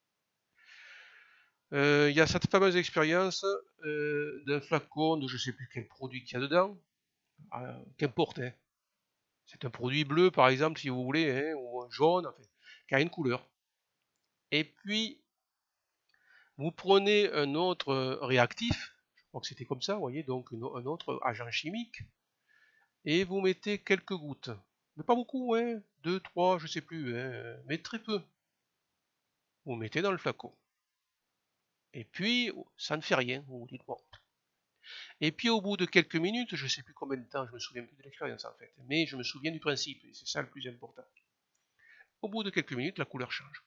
Il euh, y a cette fameuse expérience euh, d'un flacon de je ne sais plus quel produit qu'il y a dedans. Euh, Qu'importe, hein. C'est un produit bleu, par exemple, si vous voulez, hein, ou jaune, enfin, qui a une couleur. Et puis, vous prenez un autre réactif, je crois que c'était comme ça, vous voyez, donc un autre agent chimique, et vous mettez quelques gouttes. Mais pas beaucoup, hein, deux, trois, je sais plus, hein, mais très peu. Vous mettez dans le flacon. Et puis, ça ne fait rien, vous vous dites, bon. Et puis, au bout de quelques minutes, je ne sais plus combien de temps, je me souviens plus de l'expérience en fait, mais je me souviens du principe, et c'est ça le plus important. Au bout de quelques minutes, la couleur change.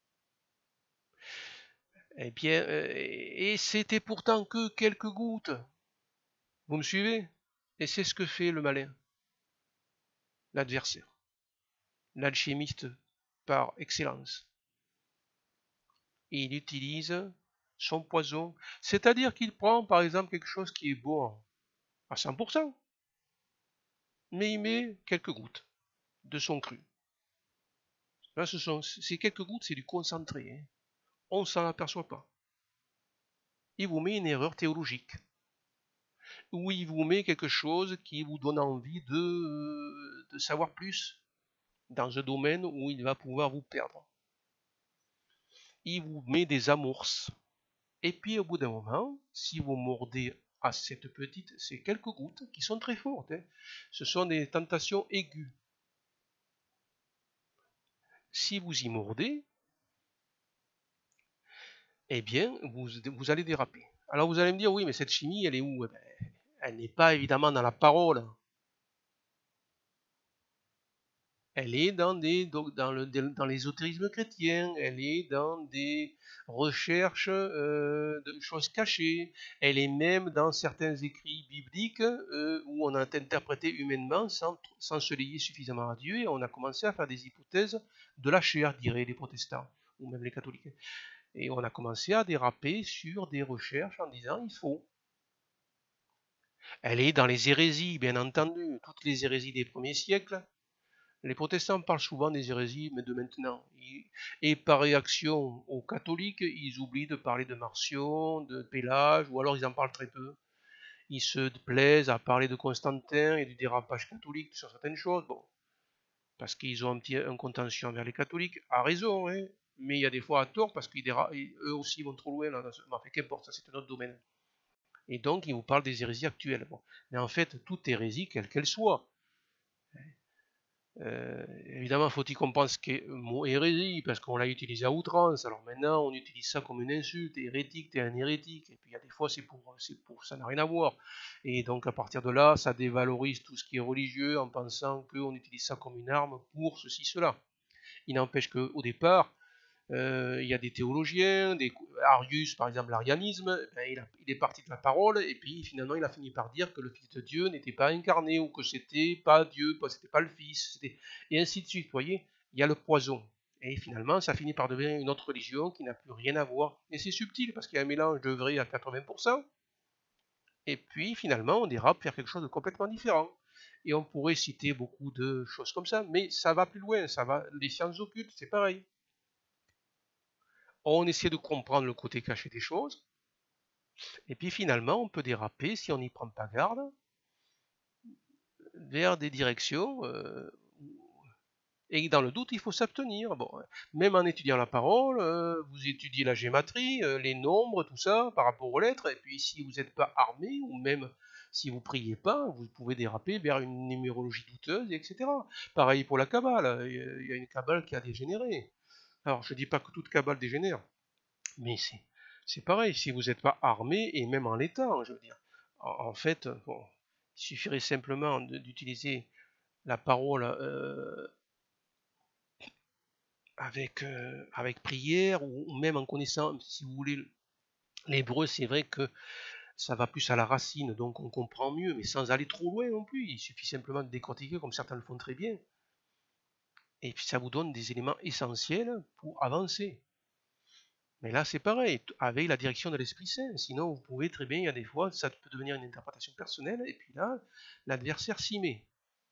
Eh bien, euh, et c'était pourtant que quelques gouttes. Vous me suivez? Et c'est ce que fait le malin, l'adversaire, l'alchimiste par excellence. Il utilise son poison, c'est-à-dire qu'il prend par exemple quelque chose qui est bon à cent pour cent, mais il met quelques gouttes de son cru. Là, ce sont ces quelques gouttes, c'est du concentré. Hein. On ne s'en aperçoit pas. Il vous met une erreur théologique. Ou il vous met quelque chose qui vous donne envie de, de savoir plus dans un domaine où il va pouvoir vous perdre. Il vous met des amorces. Et puis au bout d'un moment, si vous mordez à cette petite, c'est quelques gouttes qui sont très fortes. Hein. Ce sont des tentations aiguës. Si vous y mordez, eh bien, vous, vous allez déraper. Alors vous allez me dire, oui, mais cette chimie, elle est où? Eh ben, elle n'est pas évidemment dans la parole. Elle est dans, des, dans, le, dans l'ésotérisme chrétien, elle est dans des recherches euh, de choses cachées, elle est même dans certains écrits bibliques euh, où on a interprété humainement sans, sans se lier suffisamment à Dieu, et on a commencé à faire des hypothèses de la chair, diraient les protestants, ou même les catholiques. Et on a commencé à déraper sur des recherches en disant il faut. Elle est dans les hérésies, bien entendu, toutes les hérésies des premiers siècles. Les protestants parlent souvent des hérésies, mais de maintenant. Et par réaction aux catholiques, ils oublient de parler de Marcion, de Pélage, ou alors ils en parlent très peu. Ils se plaisent à parler de Constantin et du dérapage catholique sur certaines choses. Bon, parce qu'ils ont un petit un contentieux envers les catholiques, à raison, hein, mais il y a des fois à tort, parce qu'eux aussi vont trop loin. Là, dans ce... enfin, qu'importe, ça c'est un autre domaine. Et donc, ils vous parlent des hérésies actuelles. Bon. Mais en fait, toute hérésie, quelle qu'elle soit, Euh, évidemment, faut-il comprendre ce qu'est le mot hérésie, parce qu'on l'a utilisé à outrance. Alors maintenant, on utilise ça comme une insulte. Hérétique, t'es un hérétique. Et puis il y a des fois, c'est pour, c'est pour, ça n'a rien à voir. Et donc à partir de là, ça dévalorise tout ce qui est religieux en pensant qu'on utilise ça comme une arme pour ceci, cela. Il n'empêche qu'au départ, euh, il y a des théologiens, des, Arius par exemple, l'arianisme, ben, il, a, il, est parti de la parole et puis finalement il a fini par dire que le Fils de Dieu n'était pas incarné ou que c'était pas Dieu, que c'était pas le Fils, et ainsi de suite. Vous voyez, il y a le poison. Et finalement, ça finit par devenir une autre religion qui n'a plus rien à voir. Et c'est subtil parce qu'il y a un mélange de vrai à quatre-vingts pour cent. Et puis finalement, on dérape vers quelque chose de complètement différent. Et on pourrait citer beaucoup de choses comme ça, mais ça va plus loin. Ça va, les sciences occultes, c'est pareil. On essaie de comprendre le côté caché des choses, et puis finalement on peut déraper, si on n'y prend pas garde, vers des directions, euh, et dans le doute il faut s'abstenir. Bon, même en étudiant la parole, euh, vous étudiez la gématrie, euh, les nombres, tout ça, par rapport aux lettres, et puis si vous n'êtes pas armé, ou même si vous priez pas, vous pouvez déraper vers une numérologie douteuse, et cetera. Pareil pour la Kabbale, il y a une Kabbale qui a dégénéré. Alors je ne dis pas que toute Kabbale dégénère, mais c'est, c'est pareil, si vous n'êtes pas armé, et même en l'état, je veux dire. En, en fait, bon, il suffirait simplement de, d'utiliser la parole euh, avec, euh, avec prière, ou, ou même en connaissant, si vous voulez, l'hébreu, c'est vrai que ça va plus à la racine, donc on comprend mieux, mais sans aller trop loin non plus. Il suffit simplement de décortiquer, comme certains le font très bien. Et puis ça vous donne des éléments essentiels pour avancer. Mais là, c'est pareil, avec la direction de l'Esprit Saint. Sinon, vous pouvez très bien, il y a des fois, ça peut devenir une interprétation personnelle, et puis là, l'adversaire s'y met.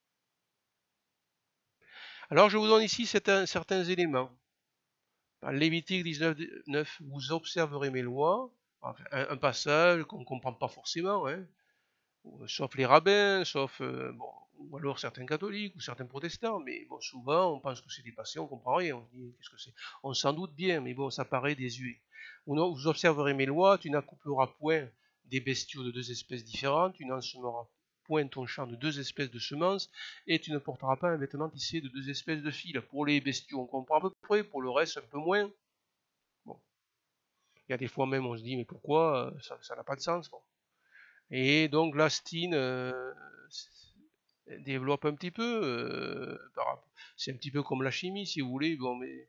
Alors, je vous donne ici certains, certains éléments. Lévitique dix-neuf, neuf, vous observerez mes lois. Enfin, un, un passage qu'on ne comprend pas forcément, hein, sauf les rabbins, sauf, euh, bon, ou alors certains catholiques ou certains protestants, mais bon, souvent on pense que c'est dépassé, on comprend rien, on se dit qu'est-ce que c'est, on s'en doute bien, mais bon, ça paraît désuet. Vous observerez mes lois, tu n'accoupleras point des bestiaux de deux espèces différentes, tu n'ensemeras point ton champ de deux espèces de semences, et tu ne porteras pas un vêtement tissé de deux espèces de fils. Pour les bestiaux, on comprend à peu près, pour le reste, un peu moins. Bon. Il y a des fois même, on se dit, mais pourquoi, ça n'a pas de sens. Bon. Et donc l'astine euh, développe un petit peu, euh, c'est un petit peu comme la chimie si vous voulez, bon mais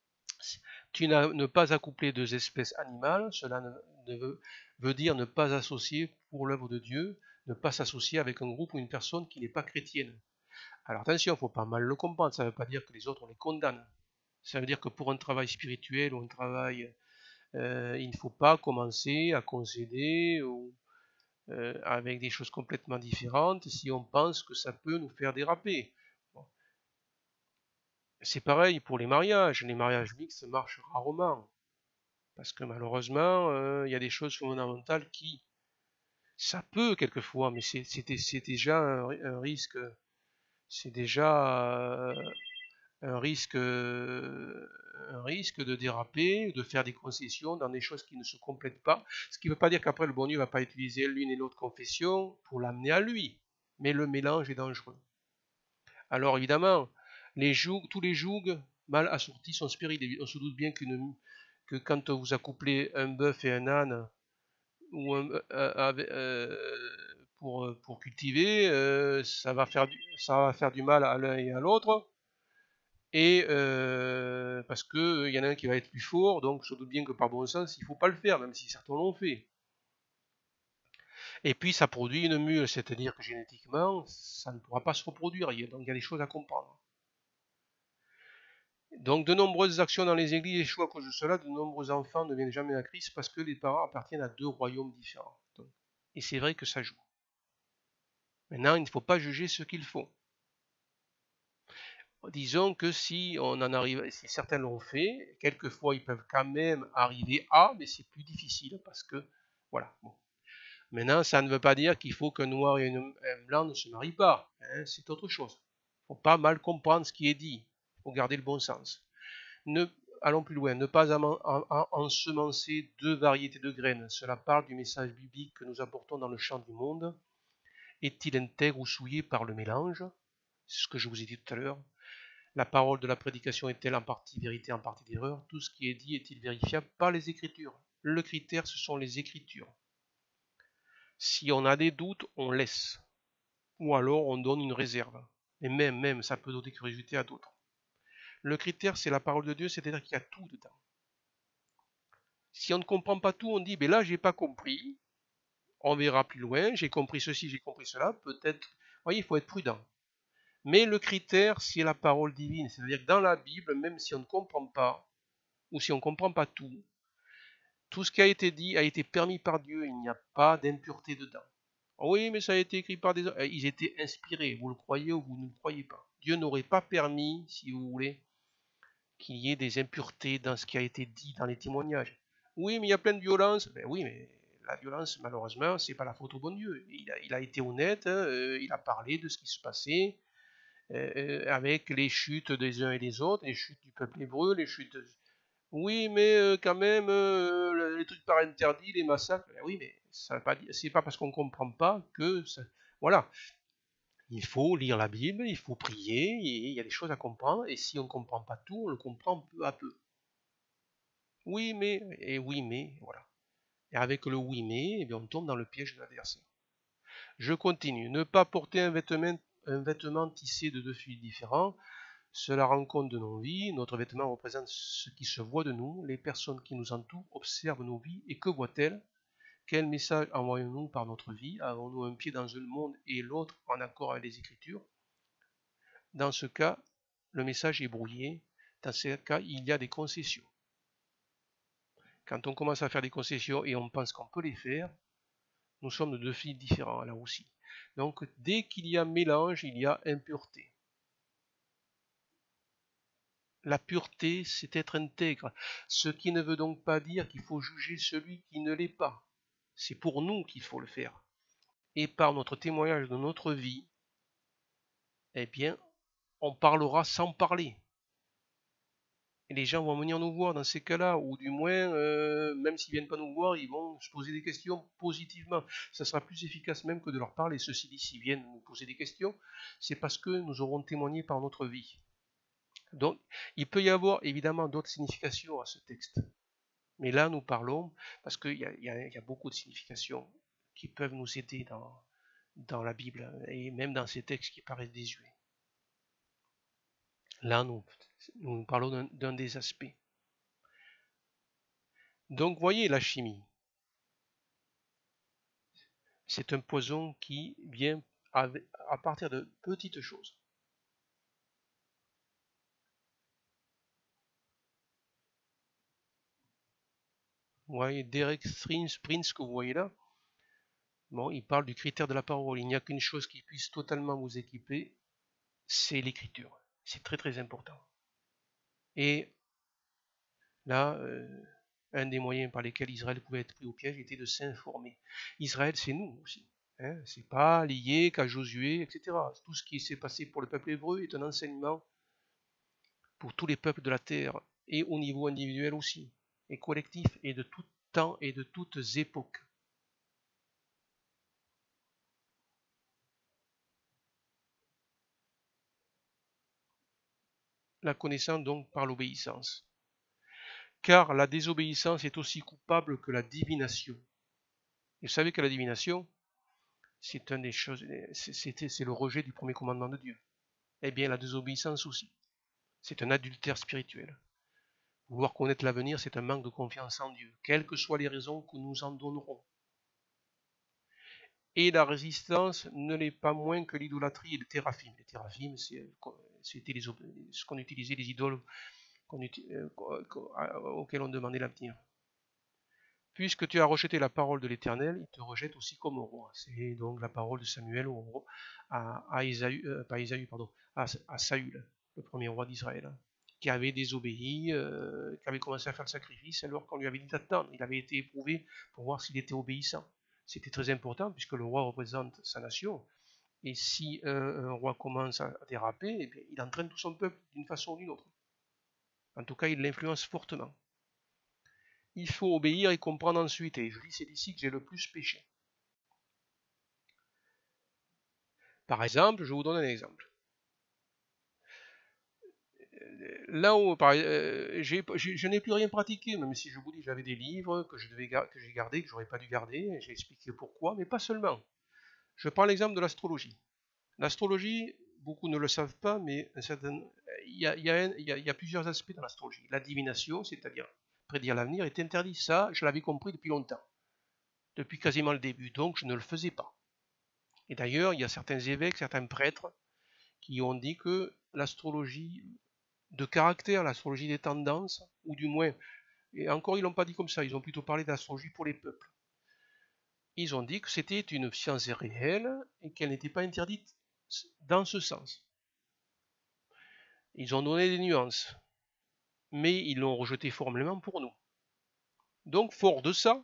tu n'as ne pas accoupler deux espèces animales, cela ne, ne veut, veut dire ne pas associer pour l'œuvre de Dieu, ne pas s'associer avec un groupe ou une personne qui n'est pas chrétienne. Alors attention, il ne faut pas mal le comprendre, ça ne veut pas dire que les autres on les condamne. Ça veut dire que pour un travail spirituel ou un travail, euh, il ne faut pas commencer à concéder ou euh, avec des choses complètement différentes si on pense que ça peut nous faire déraper. Bon. C'est pareil pour les mariages. Les mariages mixtes marchent rarement. Parce que malheureusement, euh, il y a des choses fondamentales qui, ça peut quelquefois, mais c'est, c'est, c'est déjà un, un risque, c'est déjà euh, un risque, euh, un risque de déraper, de faire des concessions dans des choses qui ne se complètent pas. Ce qui ne veut pas dire qu'après le bon Dieu ne va pas utiliser l'une et l'autre confession pour l'amener à lui. Mais le mélange est dangereux. Alors évidemment, les jougs, tous les jougs mal assortis sont stériles. On se doute bien que quand vous accouplez un bœuf et un âne ou un, euh, euh, pour, pour cultiver, euh, ça, va faire du, ça va faire du mal à l'un et à l'autre. Et euh, parce qu'il y en a un qui va être plus fort, donc je doute bien que par bon sens, il ne faut pas le faire, même si certains l'ont fait. Et puis ça produit une mule, c'est-à-dire que génétiquement, ça ne pourra pas se reproduire, donc il y a des choses à comprendre. Donc de nombreuses actions dans les églises échouent à cause de cela, de nombreux enfants ne viennent jamais à Christ parce que les parents appartiennent à deux royaumes différents. Donc, et c'est vrai que ça joue. Maintenant, il ne faut pas juger ce qu'ils font. Disons que si on en arrive, si certains l'ont fait, quelquefois ils peuvent quand même arriver à, mais c'est plus difficile parce que, voilà. Bon. Maintenant, ça ne veut pas dire qu'il faut qu'un noir et un blanc ne se marient pas. Hein, c'est autre chose. Il ne faut pas mal comprendre ce qui est dit. Il faut garder le bon sens. Ne, allons plus loin. Ne pas ensemencer deux variétés de graines. Cela parle du message biblique que nous apportons dans le champ du monde. Est-il intègre ou souillé par le mélange? C'est ce que je vous ai dit tout à l'heure. La parole de la prédication est-elle en partie vérité, en partie d'erreur? Tout ce qui est dit est-il vérifiable par les Écritures? Le critère, ce sont les Écritures. Si on a des doutes, on laisse. Ou alors on donne une réserve. Et même, même, ça peut donner curiosité à d'autres. Le critère, c'est la parole de Dieu, c'est-à-dire qu'il y a tout dedans. Si on ne comprend pas tout, on dit, ben là, j'ai pas compris. On verra plus loin, j'ai compris ceci, j'ai compris cela. Peut-être, vous voyez, il faut être prudent. Mais le critère, c'est la parole divine. C'est-à-dire que dans la Bible, même si on ne comprend pas, ou si on ne comprend pas tout, tout ce qui a été dit a été permis par Dieu. Il n'y a pas d'impureté dedans. Oui, mais ça a été écrit par des hommes. Ils étaient inspirés, vous le croyez ou vous ne le croyez pas. Dieu n'aurait pas permis, si vous voulez, qu'il y ait des impuretés dans ce qui a été dit dans les témoignages. Oui, mais il y a plein de violence. Ben oui, mais la violence, malheureusement, c'est pas la faute au bon Dieu. Il a, il a été honnête, hein, euh, il a parlé de ce qui se passait, euh, avec les chutes des uns et des autres, les chutes du peuple hébreu, les chutes... Oui, mais euh, quand même, euh, les trucs par interdit, les massacres, ben oui, mais ça pas c'est pas parce qu'on comprend pas que... Ça... Voilà. Il faut lire la Bible, il faut prier, et il y a des choses à comprendre, et si on ne comprend pas tout, on le comprend peu à peu. Oui, mais, et oui, mais, voilà. Et avec le oui, mais, eh bien, on tombe dans le piège de l'adversaire. Je continue. Ne pas porter un vêtement, un vêtement tissé de deux fils différents. Cela rend compte de nos vies. Notre vêtement représente ce qui se voit de nous. Les personnes qui nous entourent observent nos vies. Et que voient-elles? Quel message envoyons-nous par notre vie? Avons-nous un pied dans le monde et l'autre en accord avec les Écritures? Dans ce cas, le message est brouillé. Dans ce cas, il y a des concessions. Quand on commence à faire des concessions et on pense qu'on peut les faire, nous sommes de deux fils différents là aussi. Donc dès qu'il y a mélange, il y a impureté. La pureté, c'est être intègre, ce qui ne veut donc pas dire qu'il faut juger celui qui ne l'est pas. C'est pour nous qu'il faut le faire. Et par notre témoignage de notre vie, eh bien, on parlera sans parler. Et les gens vont venir nous voir dans ces cas-là, ou du moins, euh, même s'ils viennent pas nous voir, ils vont se poser des questions positivement. Ça sera plus efficace même que de leur parler. Ceci dit, s'ils viennent nous poser des questions, c'est parce que nous aurons témoigné par notre vie. Donc, il peut y avoir évidemment d'autres significations à ce texte. Mais là, nous parlons, parce qu'il y, y, y a beaucoup de significations qui peuvent nous aider dans, dans la Bible, et même dans ces textes qui paraissent désuets. Là, nous, nous parlons d'un des aspects. Donc, voyez la chimie. C'est un poison qui vient à partir de petites choses. Vous voyez Derek Prince que vous voyez là, bon, il parle du critère de la parole. Il n'y a qu'une chose qui puisse totalement vous équiper, c'est l'écriture. C'est très très important. Et là, euh, un des moyens par lesquels Israël pouvait être pris au piège était de s'informer. Israël, c'est nous aussi. Hein, c'est pas lié qu'à Josué, et cetera. Tout ce qui s'est passé pour le peuple hébreu est un enseignement pour tous les peuples de la terre, et au niveau individuel aussi, et collectif, et de tout temps et de toutes époques. La connaissance donc par l'obéissance. Car la désobéissance est aussi coupable que la divination. Et vous savez que la divination, c'est une des choses, c'est le rejet du premier commandement de Dieu. Eh bien, la désobéissance aussi. C'est un adultère spirituel. Vouloir connaître l'avenir, c'est un manque de confiance en Dieu, quelles que soient les raisons que nous en donnerons. Et la résistance ne l'est pas moins que l'idolâtrie et le théraphim. Les théraphim, c'était ce qu'on utilisait, les idoles qu'on, euh, auxquelles on demandait l'avenir. puisque tu as rejeté la parole de l'Éternel, il te rejette aussi comme roi. C'est donc la parole de Samuel au, à, à, Isaïe, euh, pas Isaïe, pardon, à, à Saül, le premier roi d'Israël, qui avait désobéi, euh, qui avait commencé à faire le sacrifice alors qu'on lui avait dit d'attendre. Il avait été éprouvé pour voir s'il était obéissant. C'était très important puisque le roi représente sa nation. Et si euh, un roi commence à déraper, eh bien, il entraîne tout son peuple d'une façon ou d'une autre. En tout cas, il l'influence fortement. Il faut obéir et comprendre ensuite. Et je dis, c'est d'ici que j'ai le plus péché. Par exemple, je vous donne un exemple. Là où euh, je n'ai plus rien pratiqué, même si je vous dis j'avais des livres que je devais que j'ai gardés, que j'aurais pas dû garder, j'ai expliqué pourquoi, mais pas seulement. Je prends l'exemple de l'astrologie. L'astrologie, beaucoup ne le savent pas, mais certain, il, y a, il, y a, il, y a, il y a plusieurs aspects dans l'astrologie. La divination, c'est-à-dire prédire l'avenir, est interdit. Ça, je l'avais compris depuis longtemps, depuis quasiment le début, donc je ne le faisais pas. Et d'ailleurs, il y a certains évêques, certains prêtres qui ont dit que l'astrologie de caractère, l'astrologie des tendances, ou du moins, et encore ils l'ont pas dit comme ça, ils ont plutôt parlé d'astrologie pour les peuples. Ils ont dit que c'était une science réelle et qu'elle n'était pas interdite dans ce sens. Ils ont donné des nuances, mais ils l'ont rejeté formellement pour nous. Donc, fort de ça,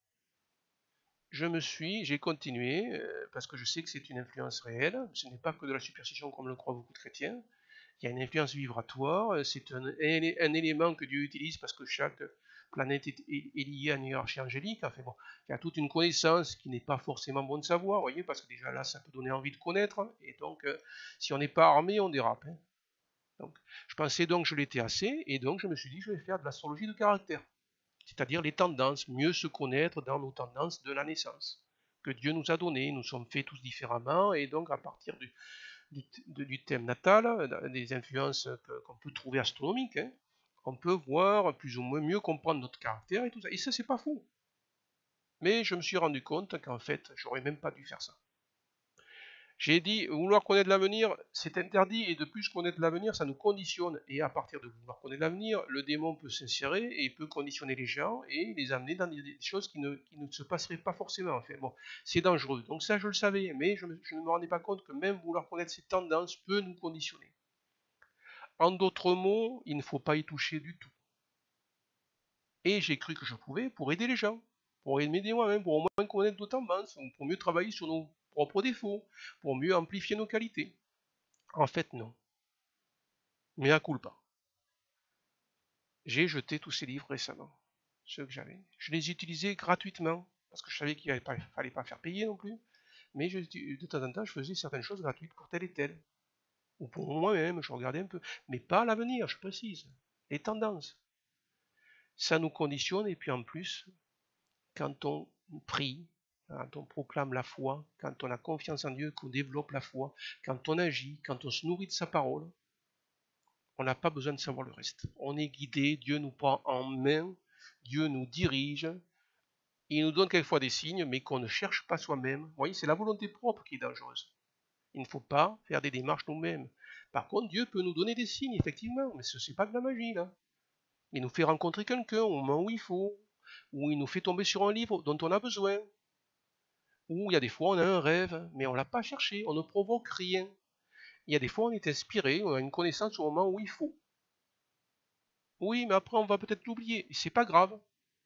je me suis, j'ai continué, euh, parce que je sais que c'est une influence réelle, ce n'est pas que de la superstition comme le croient beaucoup de chrétiens, il y a une influence vibratoire, c'est un, un, un élément que Dieu utilise parce que chaque planète est, est, est liée à une hiérarchie angélique, enfin bon, il y a toute une connaissance qui n'est pas forcément bon de savoir, vous voyez, parce que déjà là, ça peut donner envie de connaître, et donc, euh, si on n'est pas armé, on dérape. Hein. Donc, je pensais donc que je l'étais assez, et donc je me suis dit, je vais faire de l'astrologie de caractère. C'est-à-dire les tendances, mieux se connaître dans nos tendances de la naissance, que Dieu nous a données. Nous sommes faits tous différemment, et donc à partir du, du, du thème natal, des influences qu'on peut trouver astronomiques, hein, on peut voir plus ou moins mieux comprendre notre caractère et tout ça. Et ça, c'est pas faux. Mais je me suis rendu compte qu'en fait, j'aurais même pas dû faire ça. J'ai dit, vouloir connaître l'avenir, c'est interdit, et de plus connaître l'avenir, ça nous conditionne. Et à partir de vouloir connaître l'avenir, le démon peut s'insérer et peut conditionner les gens et les amener dans des choses qui ne, qui ne se passeraient pas forcément. En fait. Bon, c'est dangereux. Donc ça, je le savais, mais je, je ne me rendais pas compte que même vouloir connaître ces tendances peut nous conditionner. En d'autres mots, il ne faut pas y toucher du tout. Et j'ai cru que je pouvais pour aider les gens, pour m'aider moi-même, pour au moins connaître nos tendances, pour mieux travailler sur nos propres défauts, pour mieux amplifier nos qualités. En fait, non. Mais à culpa. J'ai jeté tous ces livres récemment, ceux que j'avais. Je les utilisais gratuitement, parce que je savais qu'il ne fallait pas faire payer non plus. Mais je, de temps en temps, je faisais certaines choses gratuites pour tel et tel. Ou pour moi-même, je regardais un peu. Mais pas à l'avenir, je précise. Les tendances. Ça nous conditionne, et puis en plus, quand on prie, quand on proclame la foi, quand on a confiance en Dieu, qu'on développe la foi, quand on agit, quand on se nourrit de sa parole, on n'a pas besoin de savoir le reste. On est guidé, Dieu nous prend en main, Dieu nous dirige, il nous donne quelquefois des signes, mais qu'on ne cherche pas soi-même. Vous voyez, c'est la volonté propre qui est dangereuse. Il ne faut pas faire des démarches nous-mêmes. Par contre, Dieu peut nous donner des signes, effectivement, mais ce n'est pas de la magie, là. Il nous fait rencontrer quelqu'un au moment où il faut, ou il nous fait tomber sur un livre dont on a besoin, ou il y a des fois on a un rêve, mais on ne l'a pas cherché, on ne provoque rien. Il y a des fois on est inspiré, on a une connaissance au moment où il faut. Oui, mais après on va peut-être l'oublier, et c'est pas grave.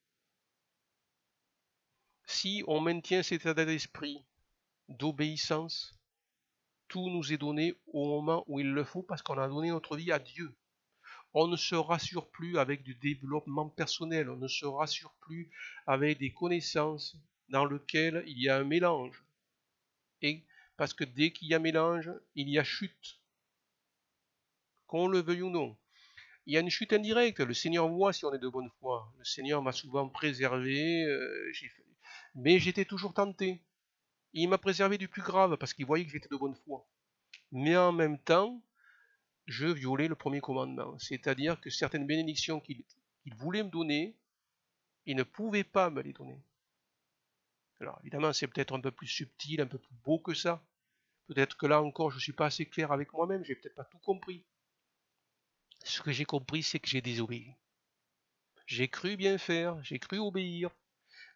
Si on maintient cet état d'esprit d'obéissance, tout nous est donné au moment où il le faut parce qu'on a donné notre vie à Dieu. On ne se rassure plus avec du développement personnel, on ne se rassure plus avec des connaissances dans lesquelles il y a un mélange. Et parce que dès qu'il y a mélange, il y a chute. Qu'on le veuille ou non. Il y a une chute indirecte. Le Seigneur voit si on est de bonne foi. Le Seigneur m'a souvent préservé, euh, fait... mais j'étais toujours tenté. Il m'a préservé du plus grave parce qu'il voyait que j'étais de bonne foi. Mais en même temps, je violais le premier commandement. C'est-à-dire que certaines bénédictions qu'il qu'il voulait me donner, il ne pouvait pas me les donner. Alors évidemment, c'est peut-être un peu plus subtil, un peu plus beau que ça. Peut-être que là encore, je ne suis pas assez clair avec moi-même, j'ai peut-être pas tout compris. Ce que j'ai compris, c'est que j'ai désobéi. J'ai cru bien faire, j'ai cru obéir,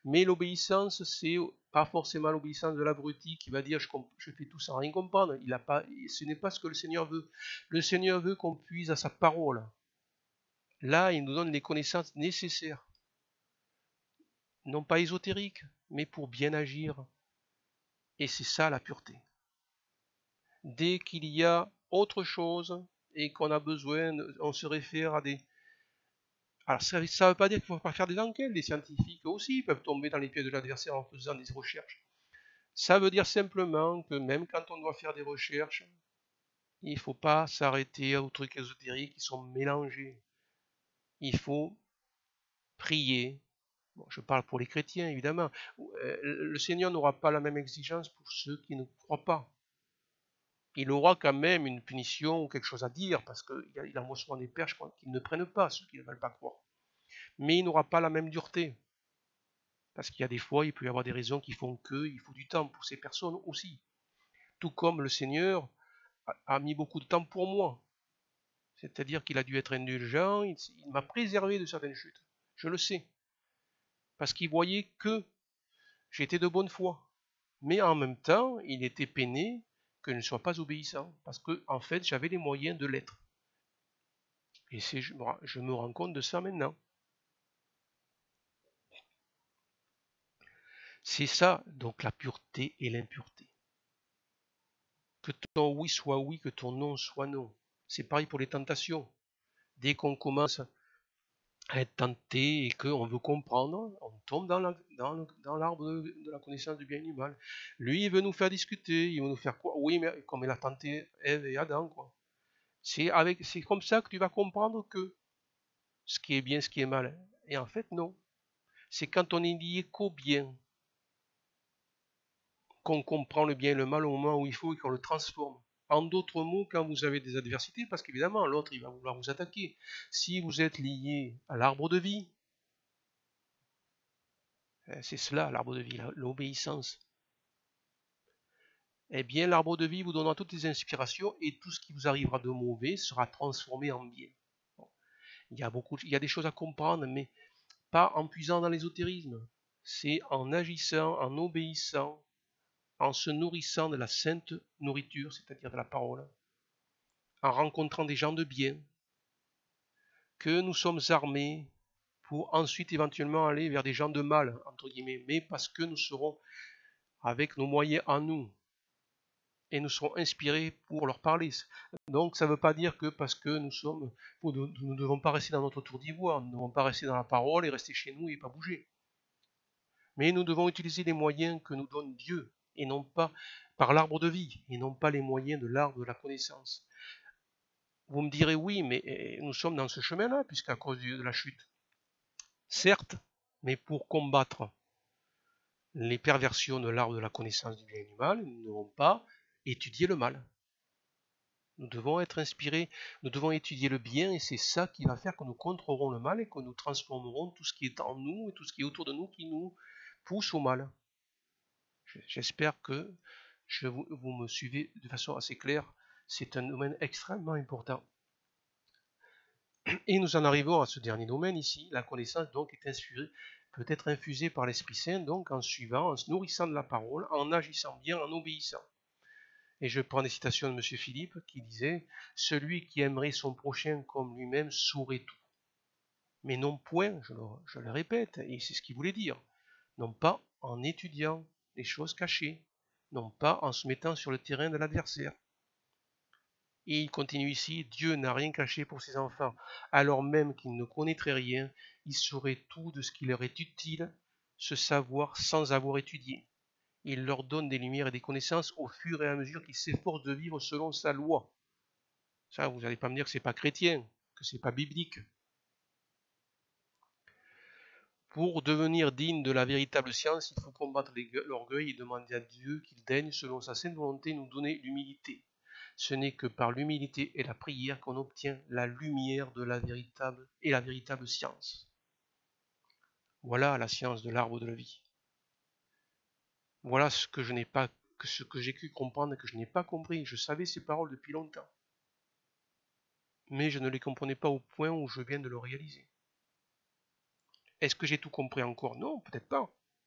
Mais l'obéissance, c'est pas forcément l'obéissance de l'abruti qui va dire je, je fais tout sans rien comprendre. Il a pas, ce n'est pas ce que le Seigneur veut. Le Seigneur veut qu'on puise à sa parole. Là, il nous donne les connaissances nécessaires. Non pas ésotériques, mais pour bien agir. Et c'est ça la pureté. Dès qu'il y a autre chose et qu'on a besoin, on se réfère à des... Alors ça ne veut pas dire qu'il ne faut pas faire des enquêtes, les scientifiques aussi peuvent tomber dans les pieds de l'adversaire en faisant des recherches. Ça veut dire simplement que même quand on doit faire des recherches, il ne faut pas s'arrêter aux trucs ésotériques qui sont mélangés. Il faut prier. Bon, je parle pour les chrétiens, évidemment. Le Seigneur n'aura pas la même exigence pour ceux qui ne croient pas. Il aura quand même une punition ou quelque chose à dire, parce qu'il envoie souvent des perches qu'ils ne prennent pas, ceux qui ne veulent pas croire. Mais il n'aura pas la même dureté. Parce qu'il y a des fois, il peut y avoir des raisons qui font qu'il faut du temps pour ces personnes aussi. Tout comme le Seigneur a mis beaucoup de temps pour moi. C'est-à-dire qu'il a dû être indulgent, il, il m'a préservé de certaines chutes. Je le sais. Parce qu'il voyait que j'étais de bonne foi. Mais en même temps, il était peiné que je ne sois pas obéissant. Parce que, en fait, j'avais les moyens de l'être. Et c'est, je, je me rends compte de ça maintenant. C'est ça, donc, la pureté et l'impureté. Que ton oui soit oui, que ton non soit non. C'est pareil pour les tentations. Dès qu'on commence à être tenté et qu'on veut comprendre, on tombe dans l'arbre dans, dans de, de la connaissance du bien et du mal. Lui, il veut nous faire discuter, il veut nous faire quoi? Oui, mais comme il a tenté Ève et Adam, quoi. C'est avec, c'est comme ça que tu vas comprendre que ce qui est bien, ce qui est mal. Et en fait, non. C'est quand on est lié qu'au bien qu'on comprend le bien et le mal au moment où il faut et qu'on le transforme. En d'autres mots, quand vous avez des adversités, parce qu'évidemment, l'autre, il va vouloir vous attaquer. Si vous êtes lié à l'arbre de vie, c'est cela, l'arbre de vie, l'obéissance. Eh bien, l'arbre de vie vous donnera toutes les inspirations et tout ce qui vous arrivera de mauvais sera transformé en bien. Bon. Il y a beaucoup, il y a des choses à comprendre, mais pas en puisant dans l'ésotérisme. C'est en agissant, en obéissant, en se nourrissant de la sainte nourriture, c'est-à-dire de la parole, en rencontrant des gens de bien, que nous sommes armés pour ensuite éventuellement aller vers des gens de mal, entre guillemets, mais parce que nous serons avec nos moyens en nous, et nous serons inspirés pour leur parler. Donc ça ne veut pas dire que parce que nous sommes, nous ne devons pas rester dans notre tour d'ivoire, nous ne devons pas rester dans la parole et rester chez nous et pas bouger. Mais nous devons utiliser les moyens que nous donne Dieu, et non pas par l'arbre de vie, et non pas les moyens de l'arbre de la connaissance. Vous me direz oui, mais nous sommes dans ce chemin-là, puisqu'à cause de la chute. Certes, mais pour combattre les perversions de l'arbre de la connaissance du bien et du mal, nous ne devons pas étudier le mal. Nous devons être inspirés, nous devons étudier le bien, et c'est ça qui va faire que nous contrôlerons le mal et que nous transformerons tout ce qui est en nous et tout ce qui est autour de nous qui nous pousse au mal. J'espère que je vous, vous me suivez de façon assez claire. C'est un domaine extrêmement important. Et nous en arrivons à ce dernier domaine ici. La connaissance donc est inspirée, peut être infusée par l'Esprit Saint, donc en suivant, en se nourrissant de la parole, en agissant bien, en obéissant. Et je prends des citations de M. Philippe qui disait « Celui qui aimerait son prochain comme lui-même saurait tout. » Mais non point, je le, je le répète, et c'est ce qu'il voulait dire, non pas en étudiant les choses cachées, non pas en se mettant sur le terrain de l'adversaire. Et il continue ici, Dieu n'a rien caché pour ses enfants, alors même qu'ils ne connaîtraient rien, ils sauraient tout de ce qui leur est utile, ce savoir sans avoir étudié. Il leur donne des lumières et des connaissances au fur et à mesure qu'ils s'efforcent de vivre selon sa loi. Ça, vous n'allez pas me dire que c'est pas chrétien, que c'est pas biblique. Pour devenir digne de la véritable science, il faut combattre l'orgueil et demander à Dieu qu'il daigne, selon sa sainte volonté, nous donner l'humilité. Ce n'est que par l'humilité et la prière qu'on obtient la lumière de la véritable et la véritable science. Voilà la science de l'arbre de la vie. Voilà ce que je n'ai pas, que ce que j'ai cru comprendre et que je n'ai pas compris. Je savais ces paroles depuis longtemps, mais je ne les comprenais pas au point où je viens de le réaliser. Est-ce que j'ai tout compris encore? Non, peut-être pas.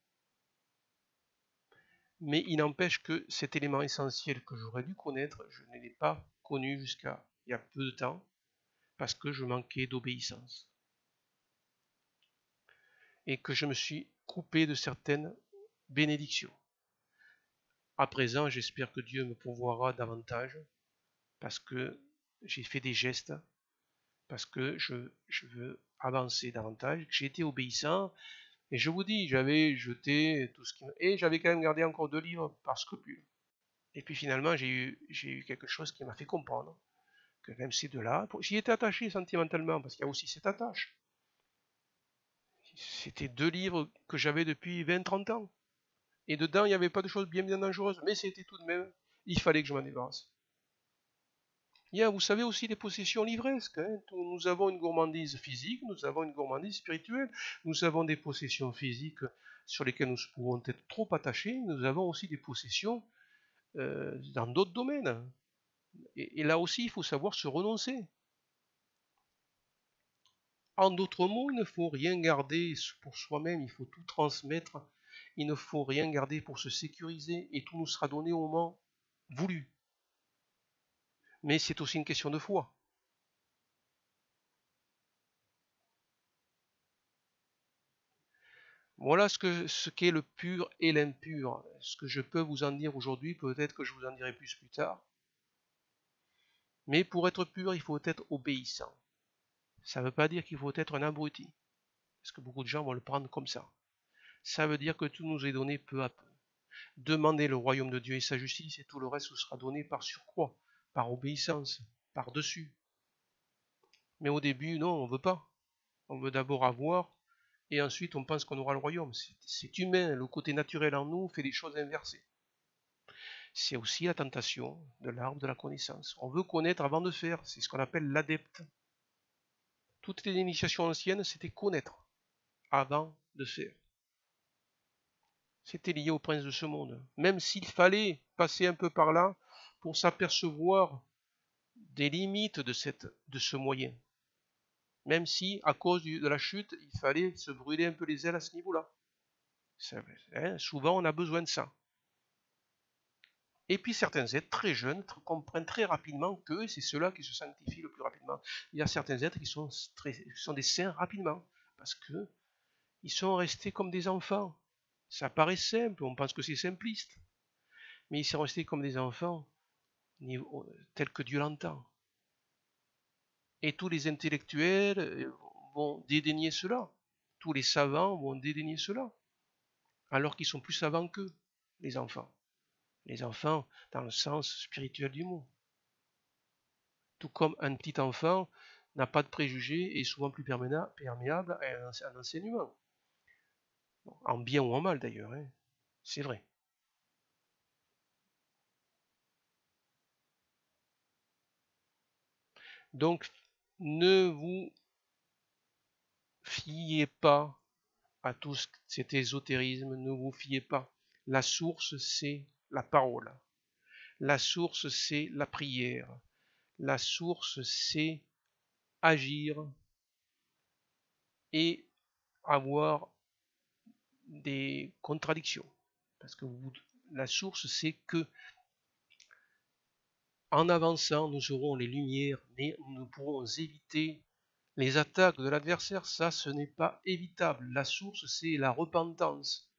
Mais il n'empêche que cet élément essentiel que j'aurais dû connaître, je ne l'ai pas connu jusqu'à il y a peu de temps, parce que je manquais d'obéissance. Et que je me suis coupé de certaines bénédictions. À présent, j'espère que Dieu me pourvoira davantage, parce que j'ai fait des gestes, parce que je, je veux avancer davantage, que j'ai été obéissant. Et je vous dis, j'avais jeté tout ce qui me... Et j'avais quand même gardé encore deux livres par scrupule. Et puis finalement, j'ai eu, j'ai eu quelque chose qui m'a fait comprendre que même ces deux-là, j'y étais attaché sentimentalement, parce qu'il y a aussi cette attache. C'était deux livres que j'avais depuis vingt trente ans. Et dedans, il n'y avait pas de choses bien bien dangereuses. Mais c'était tout de même, il fallait que je m'en débarrasse. Il y a, vous savez aussi, les possessions livresques. Hein. Nous avons une gourmandise physique, nous avons une gourmandise spirituelle. Nous avons des possessions physiques sur lesquelles nous pouvons être trop attachés. Nous avons aussi des possessions euh, dans d'autres domaines. Et, et là aussi, il faut savoir se renoncer. En d'autres mots, il ne faut rien garder pour soi-même, il faut tout transmettre. Il ne faut rien garder pour se sécuriser et tout nous sera donné au moment voulu. Mais c'est aussi une question de foi. Voilà ce que ce qu'est le pur et l'impur. Ce que je peux vous en dire aujourd'hui, peut-être que je vous en dirai plus plus tard. Mais pour être pur, il faut être obéissant. Ça ne veut pas dire qu'il faut être un abruti, parce que beaucoup de gens vont le prendre comme ça. Ça veut dire que tout nous est donné peu à peu. Demandez le royaume de Dieu et sa justice, et tout le reste vous sera donné par surcroît, par obéissance, par-dessus. Mais au début, non, on ne veut pas. On veut d'abord avoir, et ensuite on pense qu'on aura le royaume. C'est humain, le côté naturel en nous fait des choses inversées. C'est aussi la tentation de l'arbre de la connaissance. On veut connaître avant de faire, c'est ce qu'on appelle l'adepte. Toutes les initiations anciennes, c'était connaître avant de faire. C'était lié au prince de ce monde. Même s'il fallait passer un peu par là pour s'apercevoir des limites de, cette, de ce moyen. Même si, à cause du, de la chute, il fallait se brûler un peu les ailes à ce niveau-là. Hein, souvent, on a besoin de ça. Et puis, certains êtres très jeunes comprennent très rapidement que c'est ceux-là qui se sanctifient le plus rapidement. Il y a certains êtres qui sont, très, qui sont des saints rapidement, parce que ils sont restés comme des enfants. Ça paraît simple, on pense que c'est simpliste. Mais ils sont restés comme des enfants, tels que Dieu l'entend. Et tous les intellectuels vont dédaigner cela. Tous les savants vont dédaigner cela. Alors qu'ils sont plus savants qu'eux, les enfants. Les enfants dans le sens spirituel du mot. Tout comme un petit enfant n'a pas de préjugés et est souvent plus perméable à un enseignement. En bien ou en mal d'ailleurs, hein. C'est vrai. Donc, ne vous fiez pas à tout cet ésotérisme, ne vous fiez pas. La source, c'est la parole. La source, c'est la prière. La source, c'est agir et avoir des contradictions. Parce que vous, la source, c'est que en avançant, nous aurons les lumières, mais nous pourrons éviter les attaques de l'adversaire. Ça, ce n'est pas évitable. La source, c'est la repentance.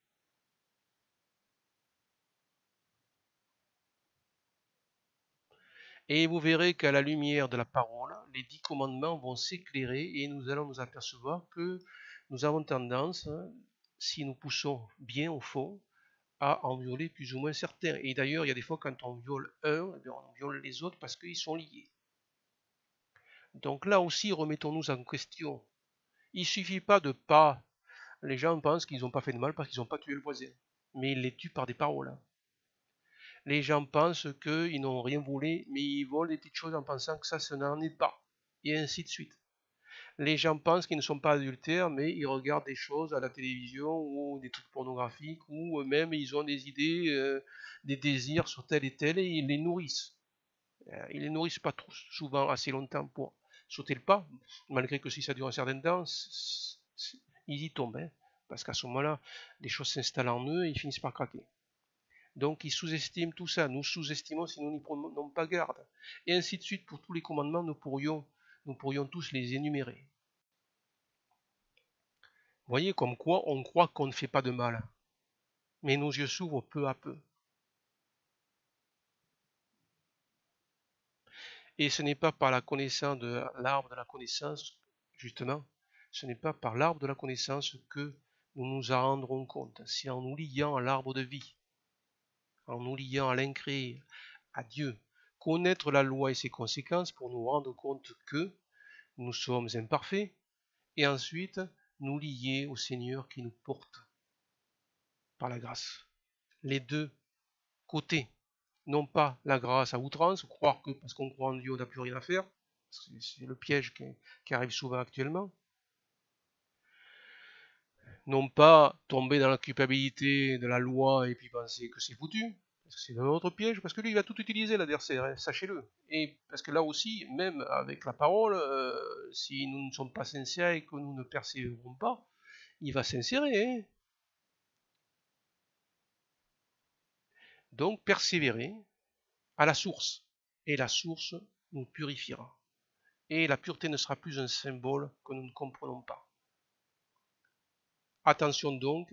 Et vous verrez qu'à la lumière de la parole, les dix commandements vont s'éclairer et nous allons nous apercevoir que nous avons tendance, si nous poussons bien au fond, à en violer plus ou moins certains. Et d'ailleurs, il y a des fois quand on viole un, on viole les autres parce qu'ils sont liés. Donc là aussi, remettons-nous en question. Il ne suffit pas de pas. Les gens pensent qu'ils n'ont pas fait de mal parce qu'ils n'ont pas tué le voisin. Mais ils les tuent par des paroles. Les gens pensent qu'ils n'ont rien volé, mais ils volent des petites choses en pensant que ça, ce n'en est pas. Et ainsi de suite. Les gens pensent qu'ils ne sont pas adultères, mais ils regardent des choses à la télévision ou des trucs pornographiques, ou même ils ont des idées, euh, des désirs sur tel et tel, et ils les nourrissent. Euh, ils les nourrissent pas trop, souvent assez longtemps pour sauter le pas, malgré que si ça dure un certain temps, ils y tombent, hein, parce qu'à ce moment-là, les choses s'installent en eux et ils finissent par craquer. Donc ils sous-estiment tout ça, nous sous-estimons si nous n'y prenons pas garde. Et ainsi de suite pour tous les commandements, nous pourrions, nous pourrions tous les énumérer. Vous voyez comme quoi on croit qu'on ne fait pas de mal, mais nos yeux s'ouvrent peu à peu. Et ce n'est pas par la connaissance de l'arbre de la connaissance, justement, ce n'est pas par l'arbre de la connaissance que nous nous en rendrons compte, c'est en nous liant à l'arbre de vie, en nous liant à l'incréé, à Dieu, connaître la loi et ses conséquences pour nous rendre compte que nous sommes imparfaits, et ensuite nous lier au Seigneur qui nous porte par la grâce. Les deux côtés, non pas la grâce à outrance, croire que parce qu'on croit en Dieu on n'a plus rien à faire, c'est le piège qui, qui arrive souvent actuellement, non pas tomber dans la culpabilité de la loi et puis penser que c'est foutu, parce que c'est un autre piège, parce que lui il va tout utiliser l'adversaire, hein, sachez-le. Et parce que là aussi, même avec la parole, euh, si nous ne sommes pas sincères et que nous ne persévérons pas, il va s'insérer. Hein. Donc persévérer à la source, et la source nous purifiera. Et la pureté ne sera plus un symbole que nous ne comprenons pas. Attention donc,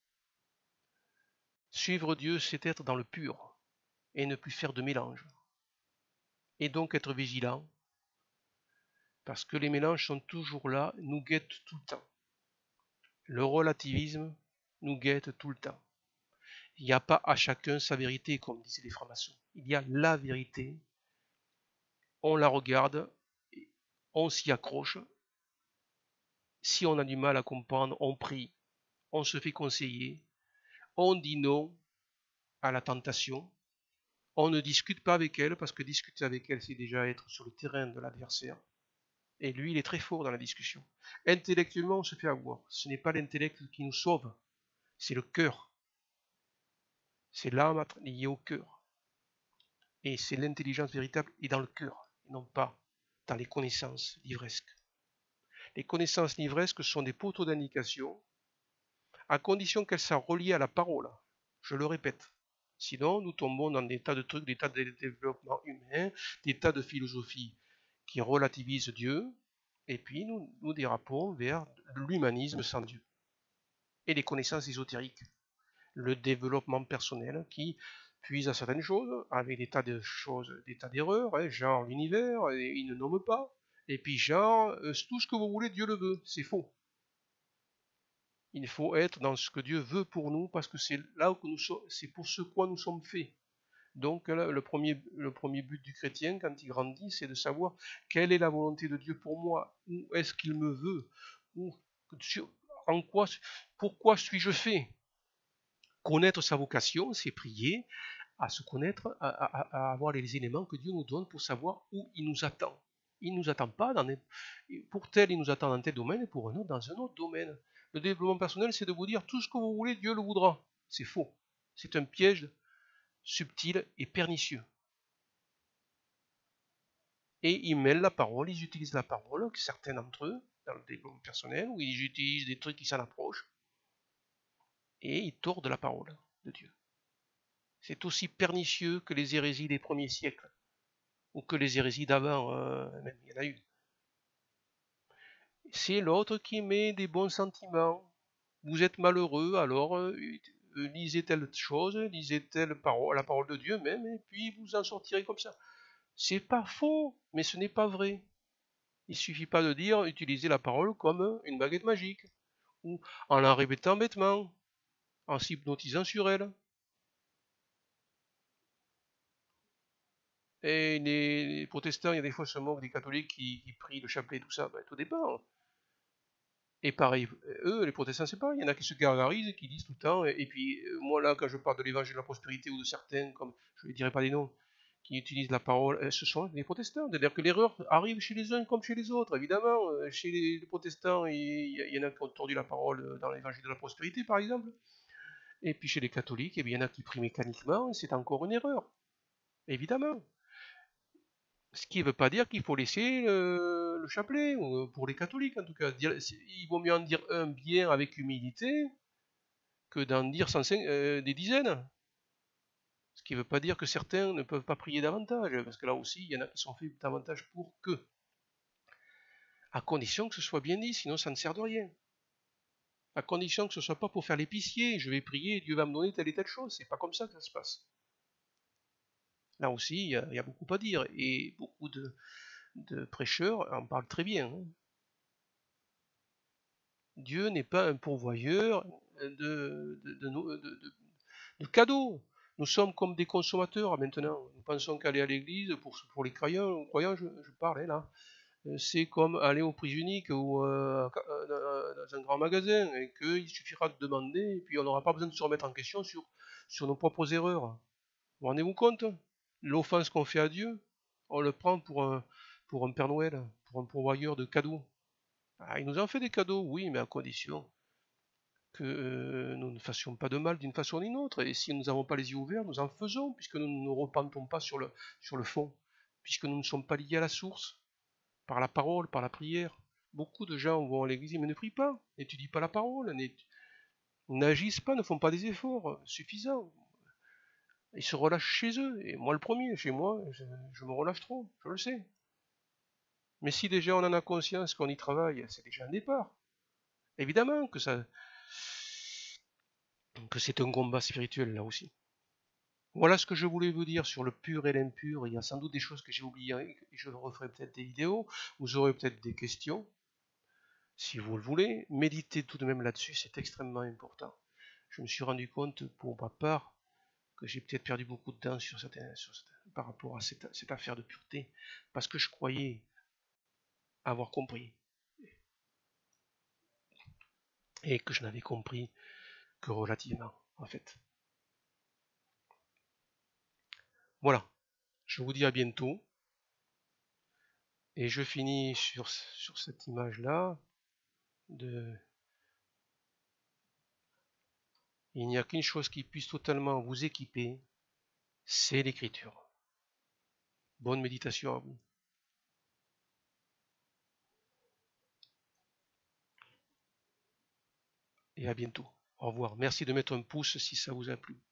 suivre Dieu, c'est être dans le pur, et ne plus faire de mélange. Et donc être vigilant, parce que les mélanges sont toujours là, nous guettent tout le temps. Le relativisme nous guette tout le temps. Il n'y a pas à chacun sa vérité, comme disaient les francs-maçons. Il y a la vérité, on la regarde, on s'y accroche. Si on a du mal à comprendre, on prie, on se fait conseiller, on dit non à la tentation, on ne discute pas avec elle, parce que discuter avec elle, c'est déjà être sur le terrain de l'adversaire. Et lui, il est très fort dans la discussion. Intellectuellement, on se fait avoir. Ce n'est pas l'intellect qui nous sauve, c'est le cœur. C'est l'âme liée au cœur. Et c'est l'intelligence véritable est dans le cœur, et non pas dans les connaissances livresques. Les connaissances livresques sont des poteaux d'indication, à condition qu'elles soient reliées à la parole. Je le répète. Sinon, nous tombons dans des tas de trucs, des tas de développement humain, des tas de philosophies qui relativisent Dieu, et puis nous, nous dérapons vers l'humanisme sans Dieu. Et les connaissances ésotériques. Le développement personnel qui puise à certaines choses, avec des tas de choses, des tas d'erreurs, hein, genre l'univers, il ne nomme pas, et puis genre, euh, tout ce que vous voulez, Dieu le veut, c'est faux. Il faut être dans ce que Dieu veut pour nous, parce que c'est là où nous sommes, c'est pour ce quoi nous sommes faits. Donc le premier, le premier but du chrétien, quand il grandit, c'est de savoir quelle est la volonté de Dieu pour moi, où est-ce qu'il me veut, où, en quoi, pourquoi suis-je fait. Connaître sa vocation, c'est prier, à se connaître, à, à, à avoir les éléments que Dieu nous donne pour savoir où il nous attend. Il ne nous attend pas, dans des... pour tel il nous attend dans tel domaine, et pour un autre dans un autre domaine. Le développement personnel, c'est de vous dire tout ce que vous voulez, Dieu le voudra. C'est faux. C'est un piège subtil et pernicieux. Et ils mêlent la parole, ils utilisent la parole, certains d'entre eux, dans le développement personnel, où ils utilisent des trucs qui s'en approchent, et ils tordent la parole de Dieu. C'est aussi pernicieux que les hérésies des premiers siècles, ou que les hérésies d'avant, euh, même il y en a eu. C'est l'autre qui met des bons sentiments. Vous êtes malheureux, alors euh, lisez telle chose, lisez telle parole, la parole de Dieu même, et puis vous en sortirez comme ça. C'est pas faux, mais ce n'est pas vrai. Il suffit pas de dire utilisez la parole comme une baguette magique, ou en la répétant bêtement, en s'hypnotisant sur elle. Et les, les protestants, il y a des fois se moquent des catholiques qui, qui prient le chapelet, tout ça, ben, tout dépend. Et pareil, eux, les protestants, c'est pareil, il y en a qui se gargarisent, qui disent tout le temps, et, et puis moi là, quand je parle de l'évangile de la prospérité, ou de certains, comme je ne dirai pas des noms, qui utilisent la parole, ce sont les protestants. C'est-à-dire que l'erreur arrive chez les uns comme chez les autres, évidemment. Chez les, les protestants, il, il y en a qui ont tordu la parole dans l'évangile de la prospérité, par exemple. Et puis chez les catholiques, eh bien, il y en a qui prient mécaniquement, c'est encore une erreur. Évidemment. Ce qui ne veut pas dire qu'il faut laisser le, le chapelet, pour les catholiques en tout cas. Il vaut mieux en dire un bien avec humilité que d'en dire cent cinq, euh, des dizaines. Ce qui ne veut pas dire que certains ne peuvent pas prier davantage, parce que là aussi, il y en a qui sont faits davantage pour que. À condition que ce soit bien dit, sinon ça ne sert de rien. À condition que ce ne soit pas pour faire l'épicier, je vais prier et Dieu va me donner telle et telle chose. C'est pas comme ça que ça se passe. Là aussi, il y a, il y a beaucoup à dire, et beaucoup de, de prêcheurs en parlent très bien. Hein. Dieu n'est pas un pourvoyeur de, de, de, de, de cadeaux. Nous sommes comme des consommateurs maintenant. Nous pensons qu'aller à l'église, pour, pour les croyants, croyants je, je parle hein, là, c'est comme aller au prix unique ou euh, dans un grand magasin, et qu'il suffira de demander, et puis on n'aura pas besoin de se remettre en question sur, sur nos propres erreurs. Vous rendez-vous compte? L'offense qu'on fait à Dieu, on le prend pour un, pour un Père Noël, pour un pourvoyeur de cadeaux. Ah, il nous en fait des cadeaux, oui, mais à condition que euh, nous ne fassions pas de mal d'une façon ou d'une autre. Et si nous n'avons pas les yeux ouverts, nous en faisons, puisque nous ne nous repentons pas sur le, sur le fond, puisque nous ne sommes pas liés à la source, par la parole, par la prière. Beaucoup de gens vont à l'église, mais ne prient pas, n'étudient pas la parole, n'agissent pas, ne font pas des efforts suffisants. Ils se relâchent chez eux, et moi le premier, chez moi, je, je me relâche trop, je le sais. Mais si déjà on en a conscience qu'on y travaille, c'est déjà un départ. Évidemment que ça, que c'est un combat spirituel là aussi. Voilà ce que je voulais vous dire sur le pur et l'impur. Il y a sans doute des choses que j'ai oubliées et je referai peut-être des vidéos. Vous aurez peut-être des questions, si vous le voulez. Méditez tout de même là-dessus, c'est extrêmement important. Je me suis rendu compte pour ma part que j'ai peut-être perdu beaucoup de temps sur cette, sur cette, par rapport à cette, cette affaire de pureté, parce que je croyais avoir compris et que je n'avais compris que relativement, en fait. Voilà, je vous dis à bientôt, et je finis sur, sur cette image-là de... Il n'y a qu'une chose qui puisse totalement vous équiper, c'est l'écriture. Bonne méditation à vous. Et à bientôt. Au revoir. Merci de mettre un pouce si ça vous a plu.